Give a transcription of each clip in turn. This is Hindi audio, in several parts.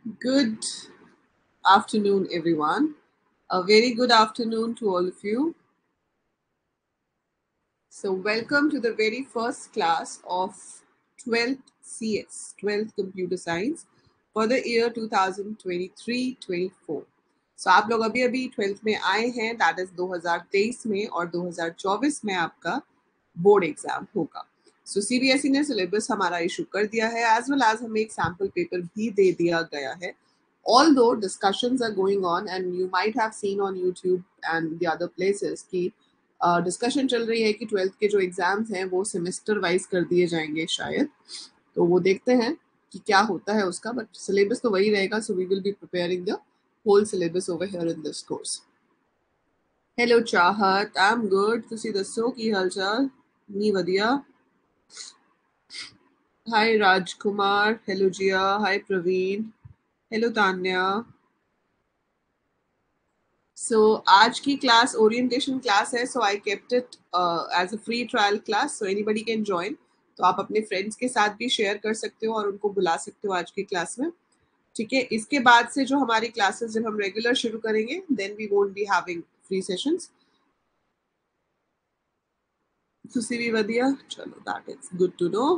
Good afternoon, everyone. A very good afternoon to all of you. So, welcome to the very first class of 12th CS, 12th Computer Science for the year 2023-24. So, आप लोग अभी अभी 12th में आए हैं, that is 2023 में और 2024 में आपका बोर्ड एग्जाम होगा. सो सीबीएसई ने सिलेबस हमारा इशू कर दिया है, एज वेल एज हमें एक सैम्पल पेपर भी दे दिया गया है. Although discussions are going on and you might have seen on YouTube and the other places कि डिस्कशन चल रही है कि 12th के जो एग्जाम्स हैं वो सेमेस्टर वाइज कर दिए जाएंगे शायद. तो वो देखते हैं कि क्या होता है उसका, बट सिलेबस तो वही रहेगा. So we will be preparing the whole syllabus over here in this course. Hello Chahat, I am good. ਤੁਸੀਂ ਦੱਸੋ ਕੀ ਹਾਲ ਚਾਲ? ਨੀ ਵਧੀਆ. Hi Rajkumar, hello Jiya, hi Praveen, hello Tanya. So आज की क्लास ओरिएंटेशन क्लास है, so I kept it as a free trial class, so anybody can join. तो आप अपने फ्रेंड्स के साथ भी शेयर कर सकते हो और उनको बुला सकते हो आज की क्लास में. ठीक है, इसके बाद से जो हमारी क्लासेस जब हम रेगुलर शुरू करेंगे then we won't be having free sessions. तुसी भी वधिया, चलो that is good to know.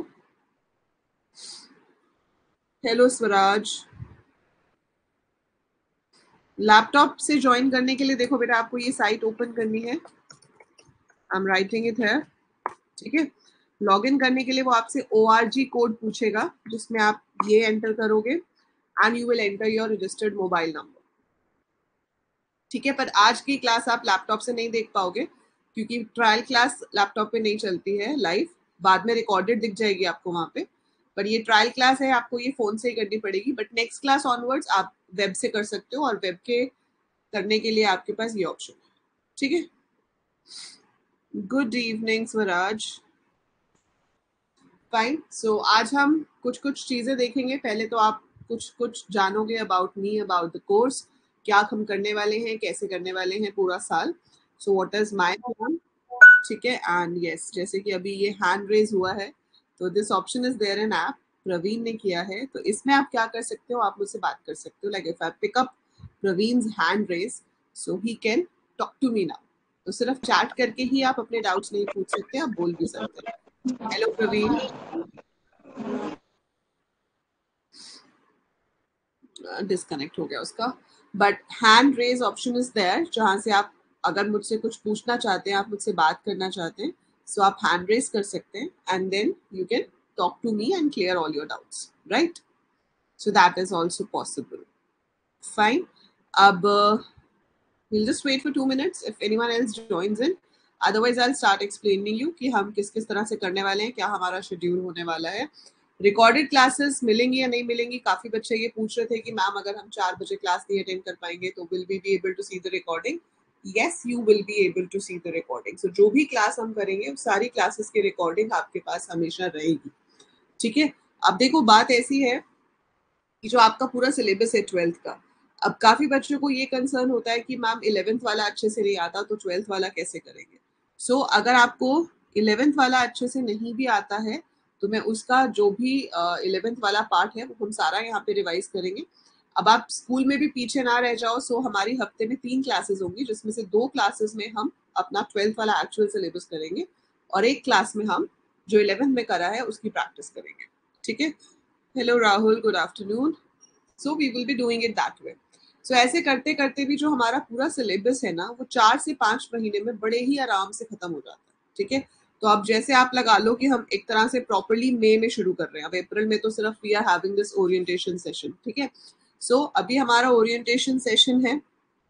Hello Swaraj. Laptop से ज्वाइन करने के लिए देखो बेटा, आपको ये साइट ओपन करनी है. आई एम राइटिंग इट है. ठीक है, लॉगिन करने के लिए वो आपसे ORG कोड पूछेगा जिसमें आप ये एंटर करोगे and you will enter your registered mobile number. ठीक है, पर आज की क्लास आप लैपटॉप से नहीं देख पाओगे क्योंकि ट्रायल क्लास लैपटॉप पे नहीं चलती है लाइव. बाद में रिकॉर्डेड दिख जाएगी आपको वहां पे, पर ये ट्रायल क्लास है, आपको ये फोन से ही करनी पड़ेगी. बट नेक्स्ट क्लास ऑनवर्ड्स आप वेब से कर सकते हो और वेब के करने के लिए आपके पास ये ऑप्शन है. ठीक है, good evening Swaraj. Fine. So आज हम कुछ कुछ चीजें देखेंगे. पहले तो आप कुछ कुछ जानोगे about me, about the course, क्या हम करने वाले हैं, कैसे करने वाले हैं पूरा साल. So what is my plan. ठीक है, एंड यस, जैसे कि अभी ये हैंड रेज हुआ है तो this option is there in app. Praveen ने किया है, तो इसमें आप क्या कर सकते हो, आप मुझसे बात कर सकते हो. Like if I pick up Praveen's hand raise so he can talk to me now. तो सिर्फ चैट करके ही आप अपने डाउट्स नहीं पूछ सकते, आप बोल भी सकते हैं. हेलो प्रवीण. डिस्कनेक्ट हो गया उसका. But hand raise option is there, जहां से आप अगर मुझसे कुछ पूछना चाहते हैं, आप मुझसे बात करना चाहते हैं, सो आप हैंड रेज कर सकते हैं and then you can talk to me and clear all your doubts, right. So that is also possible. Fine. अब we'll just wait for 2 minutes if anyone else joins in. Otherwise I'll start explaining you कि हम किस किस तरह से करने वाले हैं, क्या हमारा शेड्यूल होने वाला है. रिकॉर्डेड क्लासेस मिलेंगी या नहीं मिलेंगी, काफी बच्चे ये पूछ रहे थे कि मैम अगर हम 4 बजे क्लास नहीं अटेंड कर पाएंगे तो will we be able to see the recording. Yes, you will be able to see the recording. So जो भी क्लास हम करेंगे सारी क्लासेस की रिकॉर्डिंग आपके पास हमेशा रहेगी. ठीक है, अब देखो बात ऐसी है कि जो आपका पूरा सिलेबस है 12th का, अब काफी बच्चों को ये कंसर्न होता है कि मैम 11th वाला अच्छे से नहीं आता तो 12th वाला कैसे करेंगे. सो अगर आपको 11th वाला अच्छे से नहीं भी आता है तो मैं उसका जो भी 11th वाला पार्ट है वो हम सारा यहाँ पे रिवाइज करेंगे. अब आप स्कूल में भी पीछे ना रह जाओ. सो हमारी हफ्ते में 3 क्लासेस होंगी जिसमें से 2 क्लासेस में हम अपना 12th वाला एक्चुअल सिलेबस करेंगे और एक क्लास में हम जो 11th में करा है उसकी प्रैक्टिस करेंगे. ठीक है. Hello Rahul, good afternoon. So we will be doing it that way. So ऐसे करते करते भी जो हमारा पूरा सिलेबस है ना वो 4 से 5 महीने में बड़े ही आराम से खत्म हो जाता है. ठीक है, तो अब जैसे आप लगा लो कि हम एक तरह से प्रॉपरली मई में शुरू कर रहे हैं. अब अप्रैल में तो सिर्फ we are having this orientation session. ठीक है, सो अभी हमारा ओरिएंटेशन सेशन है.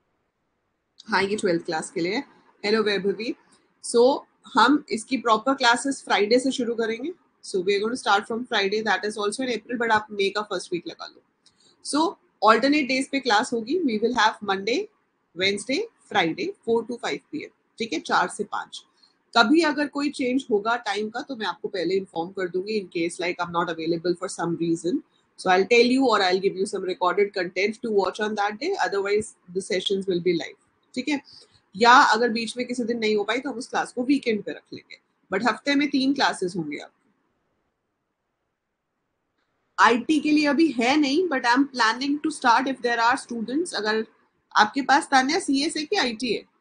हाँ, ये 12th क्लास के लिए. हेलो वैभवी. सो हम इसकी प्रॉपर क्लासेस फ्राइडे से शुरू करेंगे. So we are going to start from Friday, that is also in April, but आप मई का फर्स्ट वीक लगा लो. सो ऑल्टरनेट डेज पे क्लास होगी. We will have Monday, Wednesday, Friday 4 to 5 PM. ठीक है, 4 से 5. कभी अगर कोई चेंज होगा टाइम का तो मैं आपको पहले इन्फॉर्म कर दूंगी in case like I am not available for some reason. So I'll tell you or I'll give you some recorded content to watch on that day. Otherwise the sessions will be live. ठीक है, या अगर बीच में किसी दिन नहीं हो पाई तो हम उस क्लास को वीकेंड पे रख लेंगे. बट हफ्ते में 3 क्लासेस होंगे. आप आईटी के लिए अभी है नहीं, but I am planning to start if there are students. अगर आपके पास तान्या सीएस है कि आईटी है?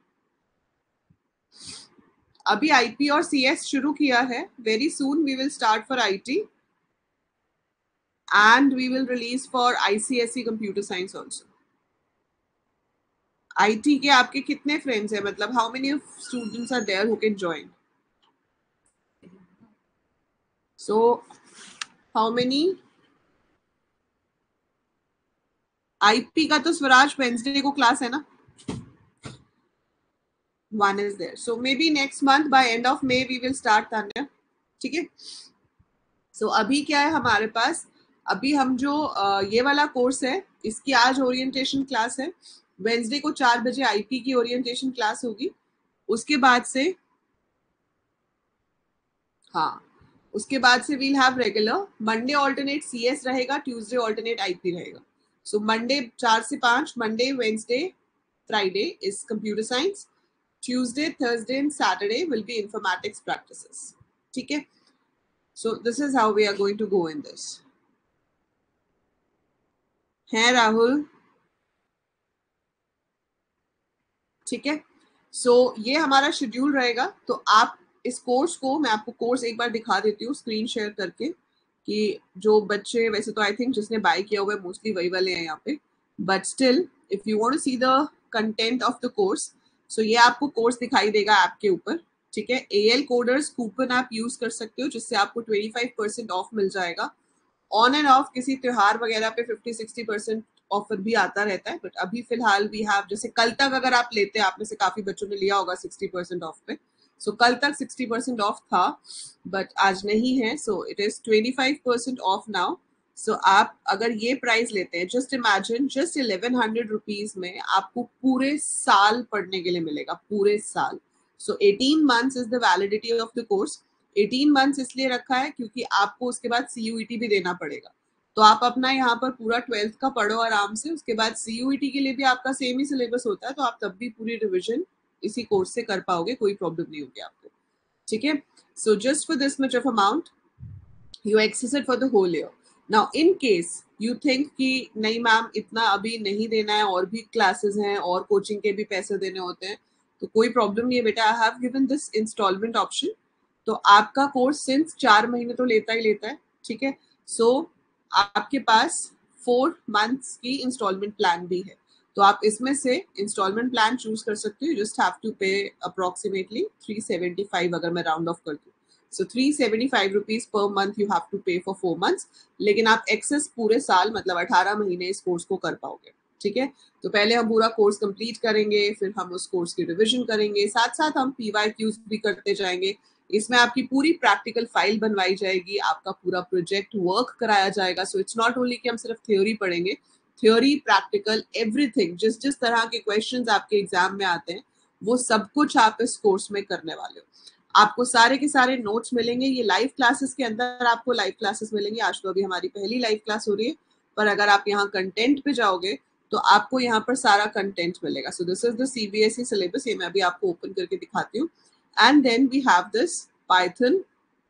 अभी आईपी और सीएस शुरू किया है। Very soon we will start for IT and we will release for ICSE computer science also. IT के आपके कितने फ्रेंड्स हैं, मतलब how many students are there who can join? So how many? IP का तो स्वराज वेंसडे को क्लास है ना? One is there. So maybe next month by end of May we will start, Tanya. ठीक है। सो अभी क्या है हमारे पास, अभी हम जो ये वाला कोर्स है इसकी आज ओरिएंटेशन क्लास है। वेंसडे को 4 बजे आईपी की ओरिएंटेशन क्लास होगी। उसके बाद से हाँ, उसके बाद से we'll have regular. Monday alternate CS रहेगा, ट्यूसडे ऑल्टरनेट आईपी रहेगा। सो मंडे 4 से 5, Monday Wednesday Friday is computer science, Tuesday, Thursday and Saturday will be informatics practices. ठीक है? So this is how we are going to go in this. है राहुल? ठीक है? So ये हमारा शेड्यूल रहेगा। तो आप इस कोर्स को, मैं आपको कोर्स एक बार दिखा देती हूँ स्क्रीन शेयर करके, कि जो बच्चे, वैसे तो आई थिंक जिसने बाय किया हुआ है मोस्टली वही वाले हैं यहाँ पे, but still if you want to see the content of the course, so ये आपको कोर्स दिखाई देगा ऐप के ऊपर। ठीक है? एएल कोडर्स कूपन आप यूज कर सकते हो जिससे आपको 25% ऑफ मिल जाएगा। ऑन एंड ऑफ किसी त्योहार वगैरह पे 50-60% ऑफर भी आता रहता है, बट अभी फिलहाल वी हैव, जैसे कल तक अगर आप लेते हैं, आप में से काफी बच्चों ने लिया होगा 60% ऑफ पे, सो कल तक 60% ऑफ था बट आज नहीं है, so it is 25% off now. So आप अगर ये प्राइस लेते हैं, जस्ट इमेजिन, जस्ट 1100 रुपीज में आपको पूरे साल पढ़ने के लिए मिलेगा, पूरे साल। So 18 months is the validity of the course. 18 months इसलिए रखा है क्योंकि आपको उसके बाद सीयूईटी भी देना पड़ेगा। तो आप अपना यहाँ पर पूरा 12th का पढ़ो आराम से, उसके बाद सीयूईटी के लिए भी आपका सेम ही सिलेबस होता है, तो आप तब भी पूरी रिविजन इसी कोर्स से कर पाओगे, कोई प्रॉब्लम नहीं होगी आपको। ठीक है? So just for this much of amount you access it for the whole year. Now in case you think कि नहीं मैम इतना अभी नहीं देना है, और भी क्लासेस हैं और कोचिंग के भी पैसे देने होते हैं, तो कोई प्रॉब्लम नहीं है बेटा। I have given this installment option. तो आपका कोर्स सिंस 4 महीने तो लेता ही लेता है। ठीक है? सो आपके पास 4 मंथ्स की इंस्टॉलमेंट प्लान भी है, तो आप इसमें से इंस्टॉलमेंट प्लान चूज कर सकते हो। Just have to pay approximately 375 अगर मैं राउंड ऑफ कर दूं। सो 375 रुपीज पर month you have to pay for 4 months, लेकिन आप एक्सेस पूरे साल मतलब 18 महीने इस कोर्स को कर पाओगे। ठीक है? तो पहले हम पूरा कोर्स कंप्लीट करेंगे, फिर हम उस कोर्स की रिविजन करेंगे, साथ साथ हम पीवाईक्यूज भी करते जाएंगे। इसमें आपकी पूरी प्रैक्टिकल फाइल बनवाई जाएगी, आपका पूरा प्रोजेक्ट वर्क कराया जाएगा। सो इट्स नॉट ओनली कि हम सिर्फ थ्योरी पढ़ेंगे, थ्योरी प्रैक्टिकल एवरीथिंग, जिस जिस तरह के क्वेश्चंस आपके एग्जाम में आते हैं वो सब कुछ आप इस कोर्स में करने वाले हो। आपको सारे के सारे नोट्स मिलेंगे। ये लाइव क्लासेस के अंदर आपको लाइव क्लासेस मिलेंगे। आज तो अभी हमारी पहली लाइव क्लास हो रही है, पर अगर आप यहाँ कंटेंट पे जाओगे तो आपको यहाँ पर सारा कंटेंट मिलेगा। So this is the CBSE syllabus. ये मैं अभी आपको ओपन करके दिखाती हूँ। And then we have this Python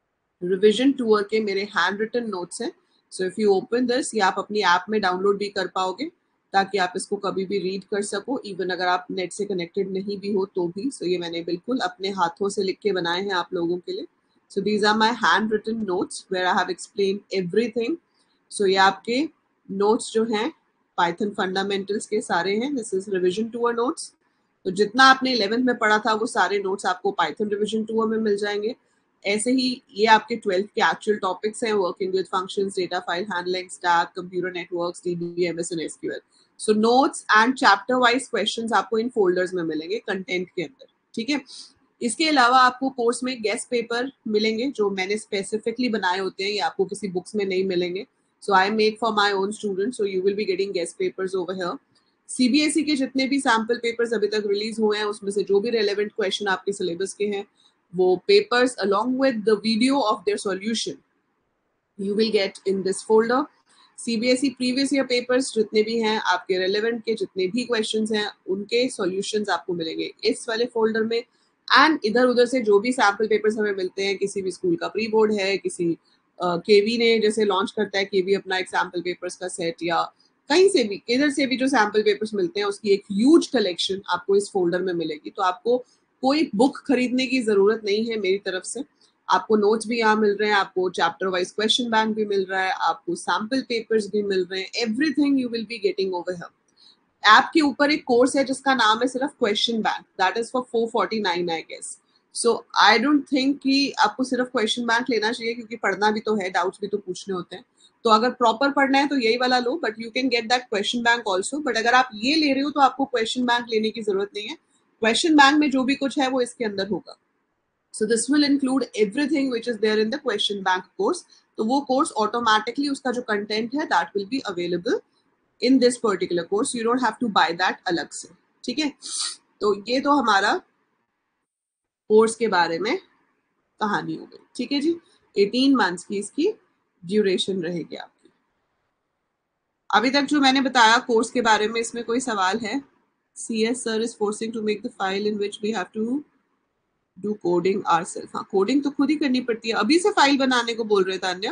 revision tour के मेरे हैंड रिटन नोट्स हैं। So if you open this, ये आप अपनी ऐप में डाउनलोड भी कर पाओगे ताकि आप इसको कभी भी रीड कर सको, इवन अगर आप नेट से कनेक्टेड नहीं भी हो तो भी। सो ये मैंने बिल्कुल अपने हाथों से लिख के बनाए हैं आप लोगों के लिए। So these are my hand written notes where I have explain everything. So ये आपके नोट्स जो हैं पाइथन फंडामेंटल्स के सारे हैं। This is revision tour notes. तो जितना आपने 11th में पढ़ा था वो सारे नोट्स आपको पाइथन रिविजन टूर में मिल जाएंगे। ऐसे ही ये आपके 12th के एक्चुअल टॉपिक्स हैं, working with functions, data file handling, stack, computer networks, DBMS and SQL. So notes and chapter wise questions आपको इन फोल्डर्स में मिलेंगे कंटेंट के अंदर। ठीक है? इसके अलावा आपको कोर्स में गेस्ट पेपर मिलेंगे जो मैंने स्पेसिफिकली बनाए होते हैं, ये आपको किसी बुक्स में नहीं मिलेंगे। So I make for my own student, so you will be getting guest papers over here. CBSE के जितने भी सैम्पल पेपर्स अभी तक रिलीज हुए हैं उसमें से जो भी रेलेवेंट क्वेश्चन आपके सिलेबस के हैं वो papers along with the video of their solution you will get in this folder. CBSE previous year papers जितने भी हैं आपके रेलेवेंट के जितने भी क्वेश्चंस हैं उनके सॉल्यूशंस आपको मिलेंगे इस वाले फोल्डर में। एंड इधर उधर से जो भी सैम्पल पेपर्स हमें मिलते हैं, किसी भी स्कूल का प्री बोर्ड है, किसी केवी ने जैसे लॉन्च करता है, केवी अपना एक सैम्पल पेपर्स का सेट, या कहीं से भी किधर से भी जो सैम्पल पेपर्स मिलते हैं उसकी एक ह्यूज कलेक्शन आपको इस फोल्डर में मिलेगी। तो आपको कोई बुक खरीदने की जरूरत नहीं है मेरी तरफ से। आपको नोट्स भी यहाँ मिल रहे हैं, आपको चैप्टर वाइज क्वेश्चन बैंक भी मिल रहा है, आपको सैम्पल पेपर्स भी मिल रहे हैं, everything you will be getting over here. App के ऊपर एक कोर्स है जिसका नाम है सिर्फ question bank, that is for 449 I guess. So I don't think कि आपको सिर्फ क्वेश्चन बैंक लेना चाहिए, क्योंकि पढ़ना भी तो है, डाउट्स भी तो पूछने होते हैं। तो अगर प्रॉपर पढ़ना है तो यही वाला लो, but you can get that question bank also. But अगर आप ये ले रहे हो तो आपको क्वेश्चन बैंक लेने की जरूरत नहीं है। क्वेश्चन बैंक में जो भी कुछ है वो इसके अंदर होगा। So this will include everything which is there in the question bank course. तो वो कोर्स ऑटोमेटिकली उसका जो कंटेंट है that will be available in this particular course, you don't have to buy that अलग से। ठीक है, तो ये तो हमारा कोर्स के बारे में कहानी हो गई। ठीक है जी, 18 मंथ्स की इसकी ड्यूरेशन रहेगी आपकी। अभी तक जो मैंने बताया कोर्स के बारे में, इसमें कोई सवाल है? CS sir is forcing to make the file in which we have to do coding ourselves. हाँ, कोडिंग तो खुद ही करनी पड़ती है। अभी से फाइल बनाने को बोल रहे थे अन्य।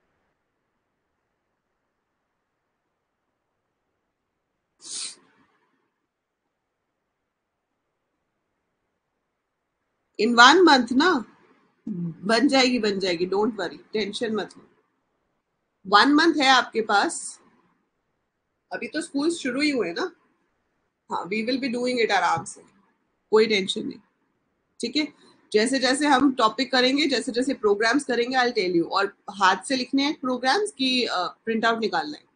इन 1 मंथ ना बन जाएगी, बन जाएगी, डोंट वरी, टेंशन मत लो। 1 मंथ है आपके पास, अभी तो स्कूल शुरू ही हुए ना। हाँ, we will be doing it आराम से, कोई टेंशन नहीं। ठीक है, जैसे जैसे हम टॉपिक करेंगे, जैसे जैसे प्रोग्राम्स करेंगे, आई टेल यू। और हाथ से लिखने हैं प्रोग्राम्स की प्रिंट आउट निकालना है?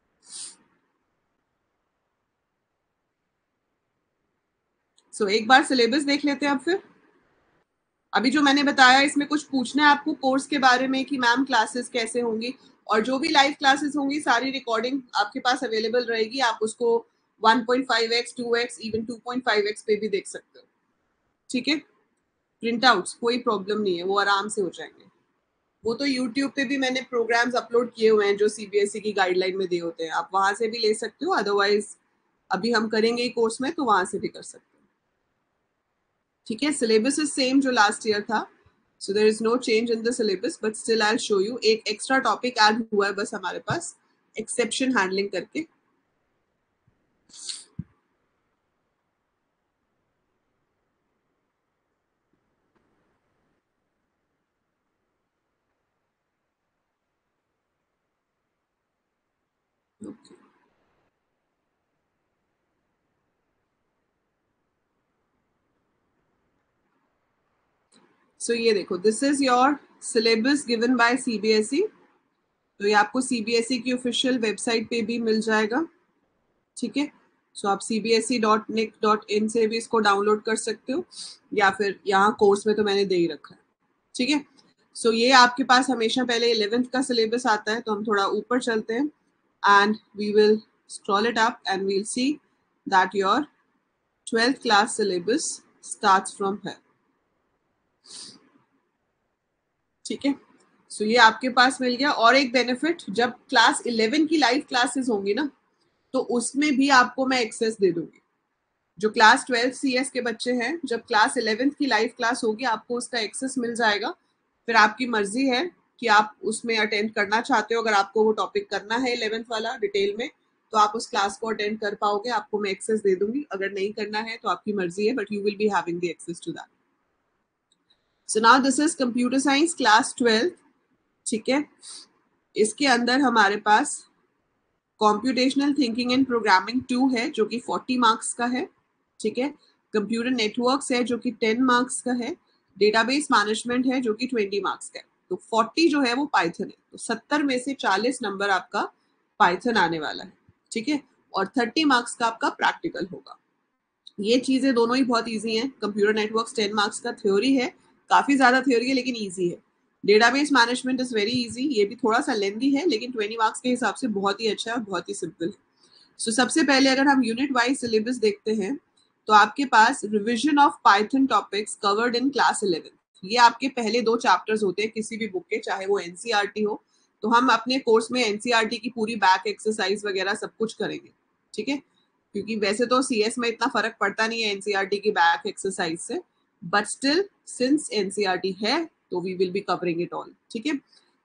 सो एक बार सिलेबस देख लेते हैं अब फिर। अभी जो मैंने बताया इसमें कुछ पूछना है आपको कोर्स के बारे में कि मैम क्लासेस कैसे होंगी, और जो भी लाइव क्लासेस होंगी सारी रिकॉर्डिंग आपके पास अवेलेबल रहेगी। आप उसको 1.5x 2x इवन 2.5x पे भी देख सकते हो। ठीक है, प्रिंट आउट्स कोई प्रॉब्लम नहीं है, वो आराम से हो जाएंगे। वो तो यूट्यूब पे भी मैंने प्रोग्राम्स अपलोड किए हुए हैं जो CBSE की गाइडलाइन में दिए होते हैं, आप वहां से भी ले सकते हो। अदरवाइज अभी हम करेंगे कोर्स में तो वहां से भी कर सकते हो। ठीक है, सिलेबस इज सेम जो लास्ट ईयर था, so there is no change in the syllabus, but still I will show you. एक एक्स्ट्रा टॉपिक ऐड हुआ है बस हमारे पास, एक्सेप्शन हैंडलिंग करके। okay. सो ये देखो, this is your syllabus given by CBSE। तो ये आपको CBSE की ऑफिशियल वेबसाइट पे भी मिल जाएगा। ठीक है, सो आप cbse.nic.in से भी इसको डाउनलोड कर सकते हो, या फिर यहाँ कोर्स में तो मैंने दे ही रखा है। ठीक है, सो ये आपके पास हमेशा पहले 11th का सिलेबस आता है। तो हम थोड़ा ऊपर चलते हैं and we will scroll it up and we'll see that your 12th class syllabus starts from here. ठीक है, सो ये आपके पास मिल गया। और एक बेनिफिट, जब क्लास 11 की लाइव क्लासेस होंगी ना, तो उसमें भी आपको मैं एक्सेस दे दूंगी। जो क्लास 12 CS के बच्चे हैं, जब क्लास 11th की लाइव क्लास होगी आपको उसका एक्सेस मिल जाएगा। फिर आपकी मर्जी है कि आप उसमें अटेंड करना चाहते हो। अगर आपको वो टॉपिक करना है 11th वाला डिटेल में, तो आप उस क्लास को अटेंड कर पाओगे, आपको मैं एक्सेस दे दूंगी। अगर नहीं करना है तो आपकी मर्जी है, but you will be having the access to that. So now this is computer science class 12। ठीक है, इसके अंदर हमारे पास कॉम्प्यूटेशनल थिंकिंग एंड प्रोग्रामिंग 2 है जो कि 40 मार्क्स का है। ठीक है, कंप्यूटर नेटवर्क्स है जो कि 10 मार्क्स का है। डेटाबेस मैनेजमेंट है जो कि 20 मार्क्स का है। तो 40 जो है वो पाइथन है, तो 70 में से 40 नंबर आपका पाइथन आने वाला है। ठीक है, और 30 मार्क्स का आपका प्रैक्टिकल होगा। ये चीजें दोनों ही बहुत ईजी हैं। कंप्यूटर नेटवर्क्स 10 मार्क्स का थ्योरी है, काफी ज्यादा थ्योरी है लेकिन ईजी है। Database management is very easy, ये भी थोड़ा सा लेंदी है लेकिन 20 मार्क्स के हिसाब से बहुत ही अच्छा है और बहुत ही सिंपल है। सो सबसे पहले अगर हम यूनिट वाइज सिलेबस देखते हैं, तो आपके पास revision of Python topics covered in class 11। ये आपके पहले 2 चैप्टर्स होते हैं किसी भी बुक के, चाहे वो NCERT हो। तो हम अपने कोर्स में NCERT की पूरी बैक एक्सरसाइज वगैरह सब कुछ करेंगे। ठीक है, क्योंकि वैसे तो CS में इतना फर्क पड़ता नहीं है NCERT की बैक एक्सरसाइज से, बट स्टिल सिंस NCERT है तो we will be covering it all. ठीक है,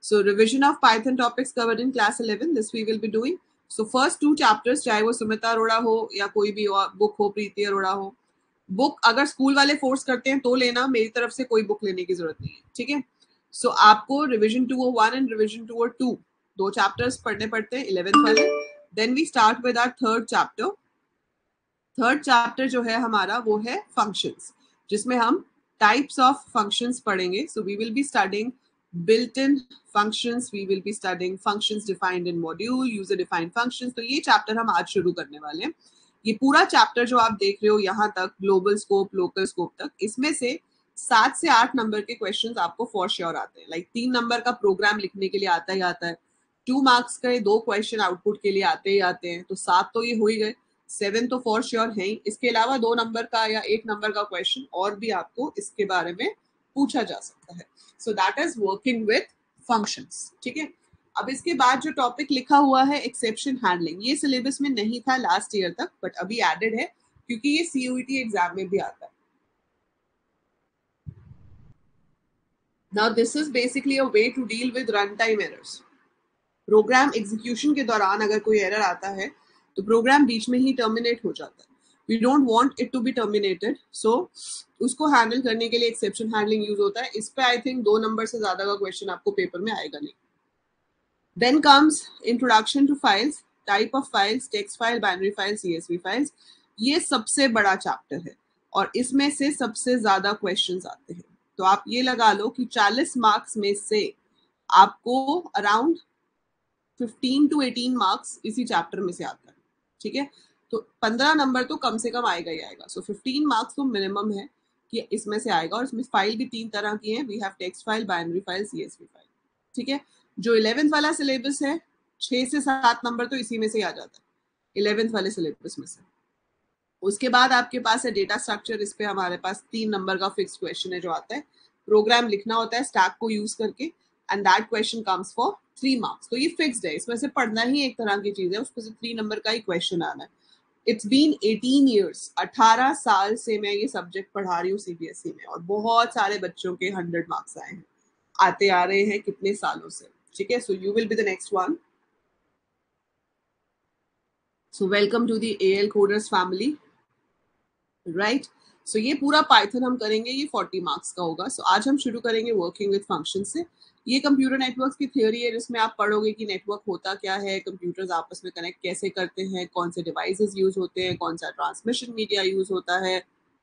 So revision of Python topics covered in class 11, this we will be doing. So first 2 chapters, चाहे वो सुमिता अरोड़ा हो या कोई भी और बुक हो, प्रीति अरोड़ा हो, बुक अगर स्कूल वाले फोर्स करते हैं तो लेना, मेरी तरफ से कोई बुक लेने की जरूरत नहीं है, ठीक है। सो आपको रिविजन 201 एंड रिविजन 202 दो चैप्टर्स पढ़ने पड़ते हैं 11th वाले। Then we start with our third chapter. Third chapter जो है हमारा वो है फंक्शंस, जिसमें हम टाइप्स ऑफ फंक्शंस पढ़ेंगे। So we will be studying built-in functions, we will be studying functions defined in module, user defined functions। तो ये चैप्टर हम आज शुरू करने वाले हैं। ये पूरा चैप्टर जो आप देख रहे हो यहाँ तक, ग्लोबल स्कोप, लोकल स्कोप तक, इसमें से 7 से 8 नंबर के क्वेश्चंस आपको फॉर श्योर आते हैं। लाइक 3 नंबर का प्रोग्राम लिखने के लिए आता ही आता है, 2 मार्क्स के 2 क्वेश्चन आउटपुट के लिए आते ही आते हैं, तो 7 तो ये हो ही गए, 7 तो फॉर श्योर है ही। इसके अलावा 2 नंबर का या 1 नंबर का क्वेश्चन और भी आपको इसके बारे में पूछा जा सकता है। So that is working with functions, ठीक है। अब इसके बाद जो टॉपिक लिखा हुआ है एक्सेप्शन हैंडलिंग, ये सिलेबस में नहीं था लास्ट ईयर तक, बट अभी एडेड है क्योंकि ये सीयूईटी एग्जाम में भी आता है। Now this is basically a way to deal with run time errors. Program execution के दौरान अगर कोई एरर आता है तो प्रोग्राम बीच में ही टर्मिनेट हो जाता है। We don't want it to be terminated, so उसको हैंडल करने के लिए एक्सेप्शन हैंडलिंग यूज होता है। इस पे आई थिंक 2 नंबर से ज्यादा का क्वेश्चन आपको पेपर में आएगा नहीं। Then comes introduction to files, type of files, text file, binary files, CSV files। ये सबसे बड़ा चैप्टर है और इसमें से सबसे ज्यादा क्वेश्चंस आते हैं। तो आप ये लगा लो कि 40 मार्क्स में से आपको अराउंड 15 to 18 मार्क्स इसी चैप्टर में से आता है, ठीक है। तो 15 नंबर तो कम से कम आएगा ही आएगा। सो 15 मार्क्स तो मिनिमम है कि इसमें से आएगा। और इसमें फाइल भी 3 तरह की हैं, we have text file, binary file, CSV file, ठीक है। जो 11th वाला सिलेबस है 6 से 7 नंबर तो इसी में से आ जाता है, 11th वाले सिलेबस में से। उसके बाद आपके पास है डेटा स्ट्रक्चर, इस पे हमारे पास 3 नंबर का फिक्स क्वेश्चन है जो आता है। प्रोग्राम लिखना होता है स्टैक को यूज करके and that question comes for 3 marks. तो ये फिक्स्ड है, इसमें से पढ़ना ही एक तरह की चीज है, उसमें से 3 नंबर का ही क्वेश्चन आना है। इट्स बीन 18 ईयर्स, 18 साल से मैं ये सब्जेक्ट पढ़ा रही हूँ सीबीएसई में और बहुत सारे बच्चों के 100 मार्क्स आए हैं, आते आ रहे हैं कितने सालों से, ठीक है। So you will be the next one. So welcome to the AL coders family, right. So ये पूरा पाइथन हम करेंगे, ये 40 मार्क्स का होगा। सो आज हम शुरू करेंगे वर्किंग विद फंक्शन से। ये कंप्यूटर नेटवर्क्स की थ्योरी है जिसमें आप पढ़ोगे कि नेटवर्क होता क्या है, कंप्यूटर्स आपस में कनेक्ट कैसे करते हैं, कौन से डिवाइसेस यूज होते हैं, कौन सा ट्रांसमिशन मीडिया यूज होता है,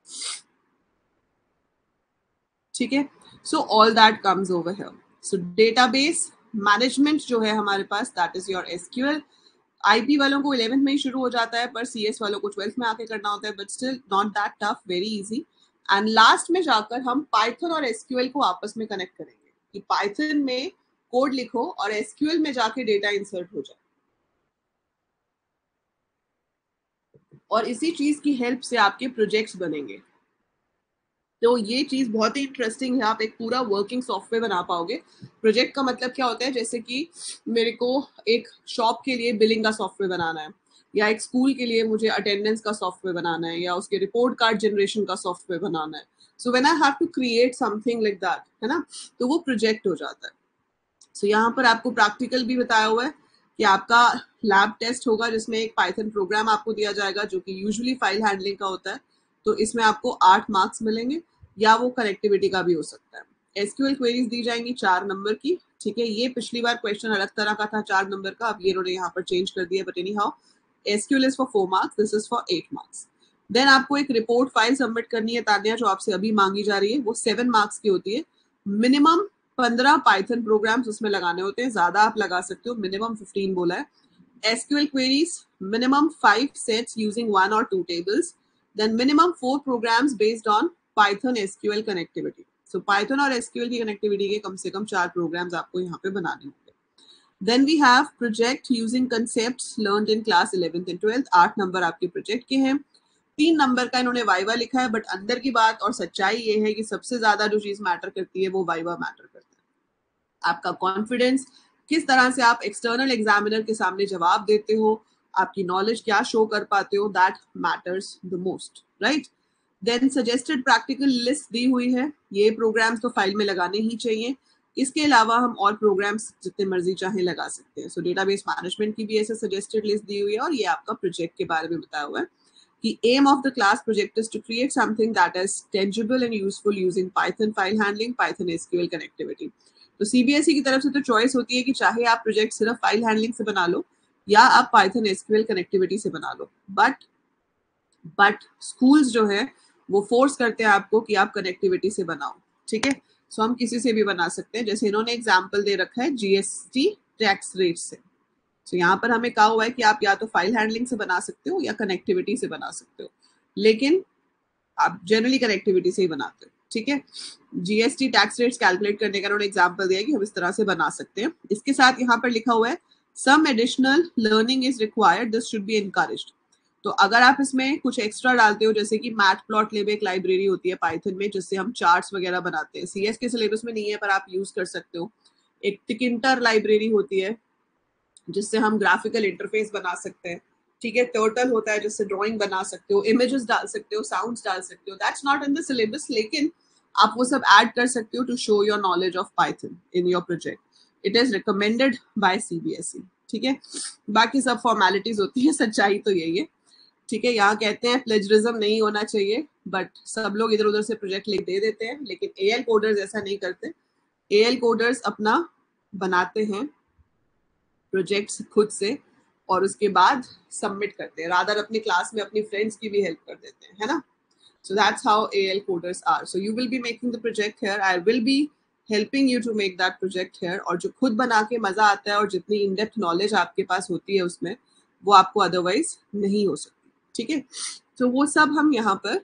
ठीक है। So all that comes over here. So database management जो है हमारे पास, that is your SQL. IP वालों को 11th में ही शुरू हो जाता है, पर सीएस वालों को 12th में आके करना होता है, but still not that tough, very easy. And last में जाकर हम पाइथन और एसक्यूएल को आपस में कनेक्ट करेंगे कि पाइथन में कोड लिखो और एसक्यूएल में जाके डेटा इंसर्ट हो जाए। और इसी चीज की हेल्प से आपके प्रोजेक्ट्स बनेंगे। तो ये चीज बहुत ही इंटरेस्टिंग है, आप एक पूरा वर्किंग सॉफ्टवेयर बना पाओगे। प्रोजेक्ट का मतलब क्या होता है, जैसे कि मेरे को एक शॉप के लिए बिलिंग का सॉफ्टवेयर बनाना है, या एक स्कूल के लिए मुझे अटेंडेंस का सॉफ्टवेयर बनाना है, या उसके रिपोर्ट कार्ड जनरेशन का सॉफ्टवेयर बनाना है। So when I have to create something like that, है ना, तो वो प्रोजेक्ट हो जाता है। सो यहाँ पर आपको प्रैक्टिकल भी बताया हुआ है कि आपका लैब टेस्ट होगा जिसमें एक पाइथन प्रोग्राम आपको दिया जाएगा जो कि यूजुअली फाइल हैंडलिंग का होता है। तो इसमें आपको 8 मार्क्स मिलेंगे, या वो कनेक्टिविटी का भी हो सकता है। एसक्यूएल क्वेरीज दी जाएंगी 4 नंबर की, ठीक है। ये पिछली बार क्वेश्चन अलग तरह का था 4 नंबर का, अब ये इन्होंने यहाँ पर चेंज कर दिया, but anyhow SQL is for 4 marks, this is for 8 marks. Then आपको एक रिपोर्ट फाइल सबमिट करनी है तान्या, जो आपसे अभी मांगी जा रही है, वो 7 मार्क्स की होती है। मिनिमम 15 पाइथन प्रोग्राम्स उसमें लगाने होते हैं, ज्यादा आप लगा सकते हो, मिनिमम 15 बोला है। SQL queries, minimum 5 sets using 1 or 2 tables, then minimum 4 programs based on Python SQL connectivity. So Python और SQL की connectivity के कम से कम 4 programs आपको यहाँ पे बनाने होंगे। Then we have project using concepts learned in class 11th and 12th, 8 number आपके प्रोजेक्ट के हैं। 3 नंबर का इन्होंने वाइवा लिखा है, बट अंदर की बात और सच्चाई ये है कि सबसे ज्यादा जो चीज मैटर करती है वो वाइवा मैटर करता है। आपका कॉन्फिडेंस, किस तरह से आप एक्सटर्नल एग्जामिनर के सामने जवाब देते हो, आपकी नॉलेज क्या शो कर पाते हो, that matters the most, right. Then suggested practical list दी हुई है, ये प्रोग्राम्स तो फाइल में लगाने ही चाहिए। इसके अलावा हम और प्रोग्राम्स जितने मर्जी चाहे लगा सकते हैं. सो डेटाबेस मैनेजमेंट की भी ऐसे सजेस्टेड लिस्ट दी हुई है और ये आपका प्रोजेक्ट के बारे में बताया हुआ है कि aim of the class project is to create something that is tangible and useful using Python file handling, Python SQL connectivity. तो CBSE की तरफ से तो चॉइस होती है कि चाहे आप प्रोजेक्ट सिर्फ फाइल हैंडलिंग से बना लो या आप Python SQL कनेक्टिविटी से बना लो, बट स्कूल्स जो है वो फोर्स करते हैं आपको कि आप कनेक्टिविटी से बनाओ. ठीक है, सो हम किसी से भी बना सकते हैं. जैसे इन्होंने एग्जाम्पल दे रखा है GST टैक्स रेट से. तो यहाँ पर हमें कहा हुआ है कि आप या तो फाइल हैंडलिंग से बना सकते हो या कनेक्टिविटी से बना सकते हो, लेकिन आप जनरली कनेक्टिविटी से ही बनाते हो. ठीक है, GST टैक्स रेट्स कैलकुलेट करने का उन्होंने एग्जांपल दिया है कि हम इस तरह से बना सकते हैं. इसके साथ यहाँ पर लिखा हुआ है some additional learning is required, this should be encouraged. तो अगर आप इसमें कुछ एक्स्ट्रा डालते हो, जैसे कि मैटप्लॉटलिब एक लाइब्रेरी होती है पाइथन में जिससे हम चार्ट्स वगैरह बनाते हैं, CS के सिलेबस में नहीं है पर आप यूज कर सकते हो. एक टिकिंटर लाइब्रेरी होती है जिससे हम ग्राफिकल इंटरफेस बना सकते हैं. ठीक है, टर्टल होता है जिससे ड्राइंग बना सकते हो, इमेजेस डाल सकते हो, साउंड्स डाल सकते हो. That's not in the syllabus, लेकिन आप वो सब ऐड कर सकते हो to show your knowledge of Python in your project. It is recommended by CBSE. ठीक है, बाकी सब फॉर्मेलिटीज होती है, सच्चाई तो यही है. ठीक है, यहाँ कहते हैं प्लेजरिज्म नहीं होना चाहिए, बट सब लोग इधर उधर से प्रोजेक्ट लिख दे देते हैं, लेकिन AL कोडर्स ऐसा नहीं करते. AL कोडर्स अपना बनाते हैं प्रोजेक्ट्स खुद से और उसके बाद सबमिट करते हैं, रादर अपनी क्लास में अपनी फ्रेंड्स की भी हेल्प कर देते हैं, है ना. So that's how AL coders are. So you will be making the project here. I will be helping you to make that project here. और जो खुद बना के मजा आता है और जितनी इन डेप्थ नॉलेज आपके पास होती है उसमें, वो आपको अदरवाइज नहीं हो सकती. ठीक है, तो वो सब हम यहाँ पर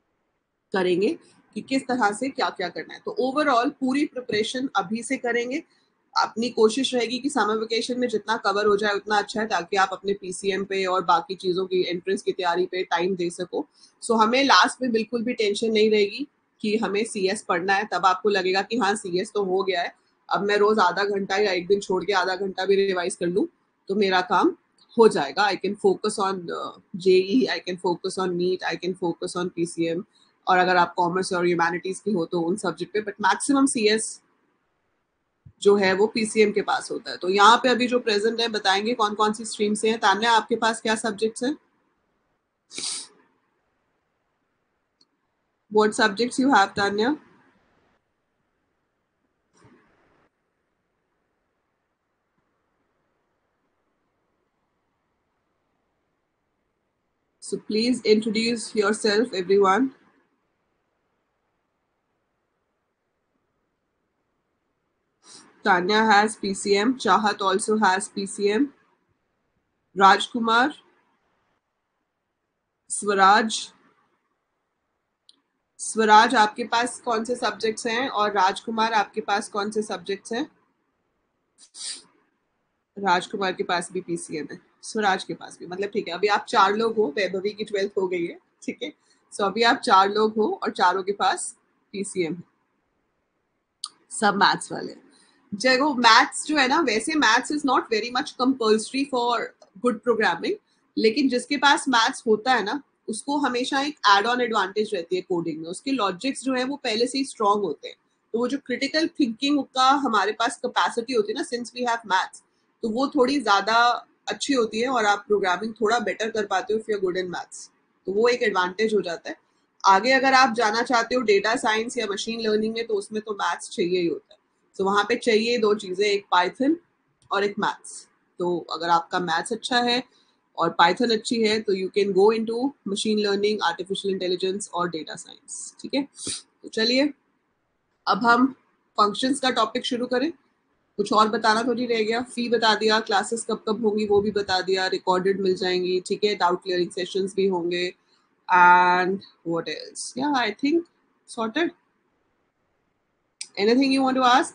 करेंगे कि किस तरह से क्या क्या करना है. तो ओवरऑल पूरी प्रिपरेशन अभी से करेंगे. अपनी कोशिश रहेगी कि समर वेकेशन में जितना कवर हो जाए उतना अच्छा है, ताकि आप अपने PCM पे और बाकी चीज़ों की एंट्रेंस की तैयारी पे टाइम दे सको. सो हमें लास्ट में बिल्कुल भी टेंशन नहीं रहेगी कि हमें CS पढ़ना है. तब आपको लगेगा कि हाँ CS तो हो गया है, अब मैं रोज आधा घंटा या एक दिन छोड़ के आधा घंटा भी रिवाइज कर लूँ तो मेरा काम हो जाएगा. I can focus on JEE, I can focus on NEET, I can focus on PCM. और अगर आप कॉमर्स और ह्यूमैनिटीज की हो तो उन सब्जेक्ट पे, बट मैक्सिमम CS जो है वो PCM के पास होता है. तो यहाँ पे अभी जो प्रेजेंट है बताएंगे कौन कौन सी स्ट्रीम से हैं. तान्या, आपके पास क्या सब्जेक्ट्स हैं? What subjects you have, Tanya? So please introduce yourself, everyone. Tanya has PCM. Chahat also has PCM. Rajkumar, Swaraj आपके पास कौन से सब्जेक्ट्स हैं और राजकुमार आपके पास कौन से सब्जेक्ट्स हैं? राजकुमार के पास भी PCM है, स्वराज के पास भी. मतलब ठीक है, अभी आप 4 लोग हो. वैभवी की 12th हो गई है. ठीक है, सो अभी आप 4 लोग हो और चारों के पास PCM है, सब मैथ्स वाले. जगह मैथ्स जो है ना, वैसे maths is not very much compulsory for good programming, लेकिन जिसके पास मैथ्स होता है ना उसको हमेशा एक एड ऑन एडवांटेज रहती है कोडिंग में. उसके लॉजिक्स जो है वो पहले से ही स्ट्रॉन्ग होते हैं, तो वो जो क्रिटिकल थिंकिंग का हमारे पास कैपेसिटी होती है ना, सिंस वी हैव मैथ्स, तो वो थोड़ी ज्यादा अच्छी होती है और आप प्रोग्रामिंग थोड़ा बेटर कर पाते हो if you are good in maths. तो वो एक एडवांटेज हो जाता है. आगे अगर आप जाना चाहते हो डेटा साइंस या मशीन लर्निंग में, तो उसमें तो मैथ्स चाहिए ही होता है. तो वहां पे चाहिए 2 चीजें, एक पाइथन और एक मैथ्स. तो अगर आपका मैथ्स अच्छा है और पाइथन अच्छी है तो you can go into machine learning, artificial intelligence और डेटा साइंस. ठीक है, तो चलिए अब हम फंक्शंस का टॉपिक शुरू करें. कुछ और बताना तो नहीं रह गया. फी बता दिया, क्लासेस कब कब होंगी वो भी बता दिया, रिकॉर्डेड मिल जाएंगी. ठीक है, डाउट क्लियरिंग सेशंस भी होंगे. And what else? या I think sorted. Anything you want to ask?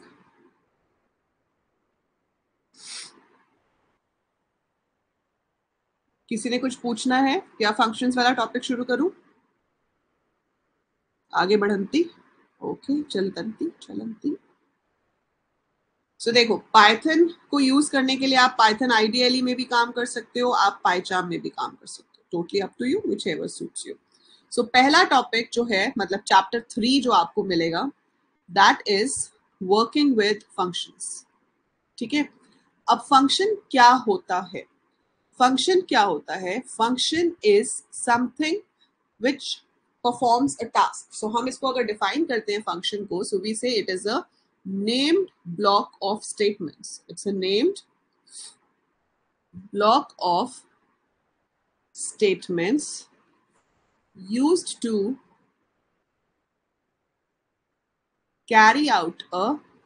किसी ने कुछ पूछना है या फंक्शंस वाला टॉपिक शुरू करूं? आगे बढ़ंती. ओके, चलतंती चलंती. सो देखो, पाइथन को यूज करने के लिए आप पाइथन आईडीएलई में भी काम कर सकते हो, आप पाइचार्म में भी काम कर सकते हो. Totally up to you, whichever suits you. So पहला टॉपिक जो है, मतलब चैप्टर 3 जो आपको मिलेगा, that is working with functions. ठीक है, अब फंक्शन क्या होता है? फंक्शन क्या होता है? Function is something which performs a task. So हम इसको अगर डिफाइन करते हैं फंक्शन को, so we say it is a named block of statements. It's a named block of statements used to carry out a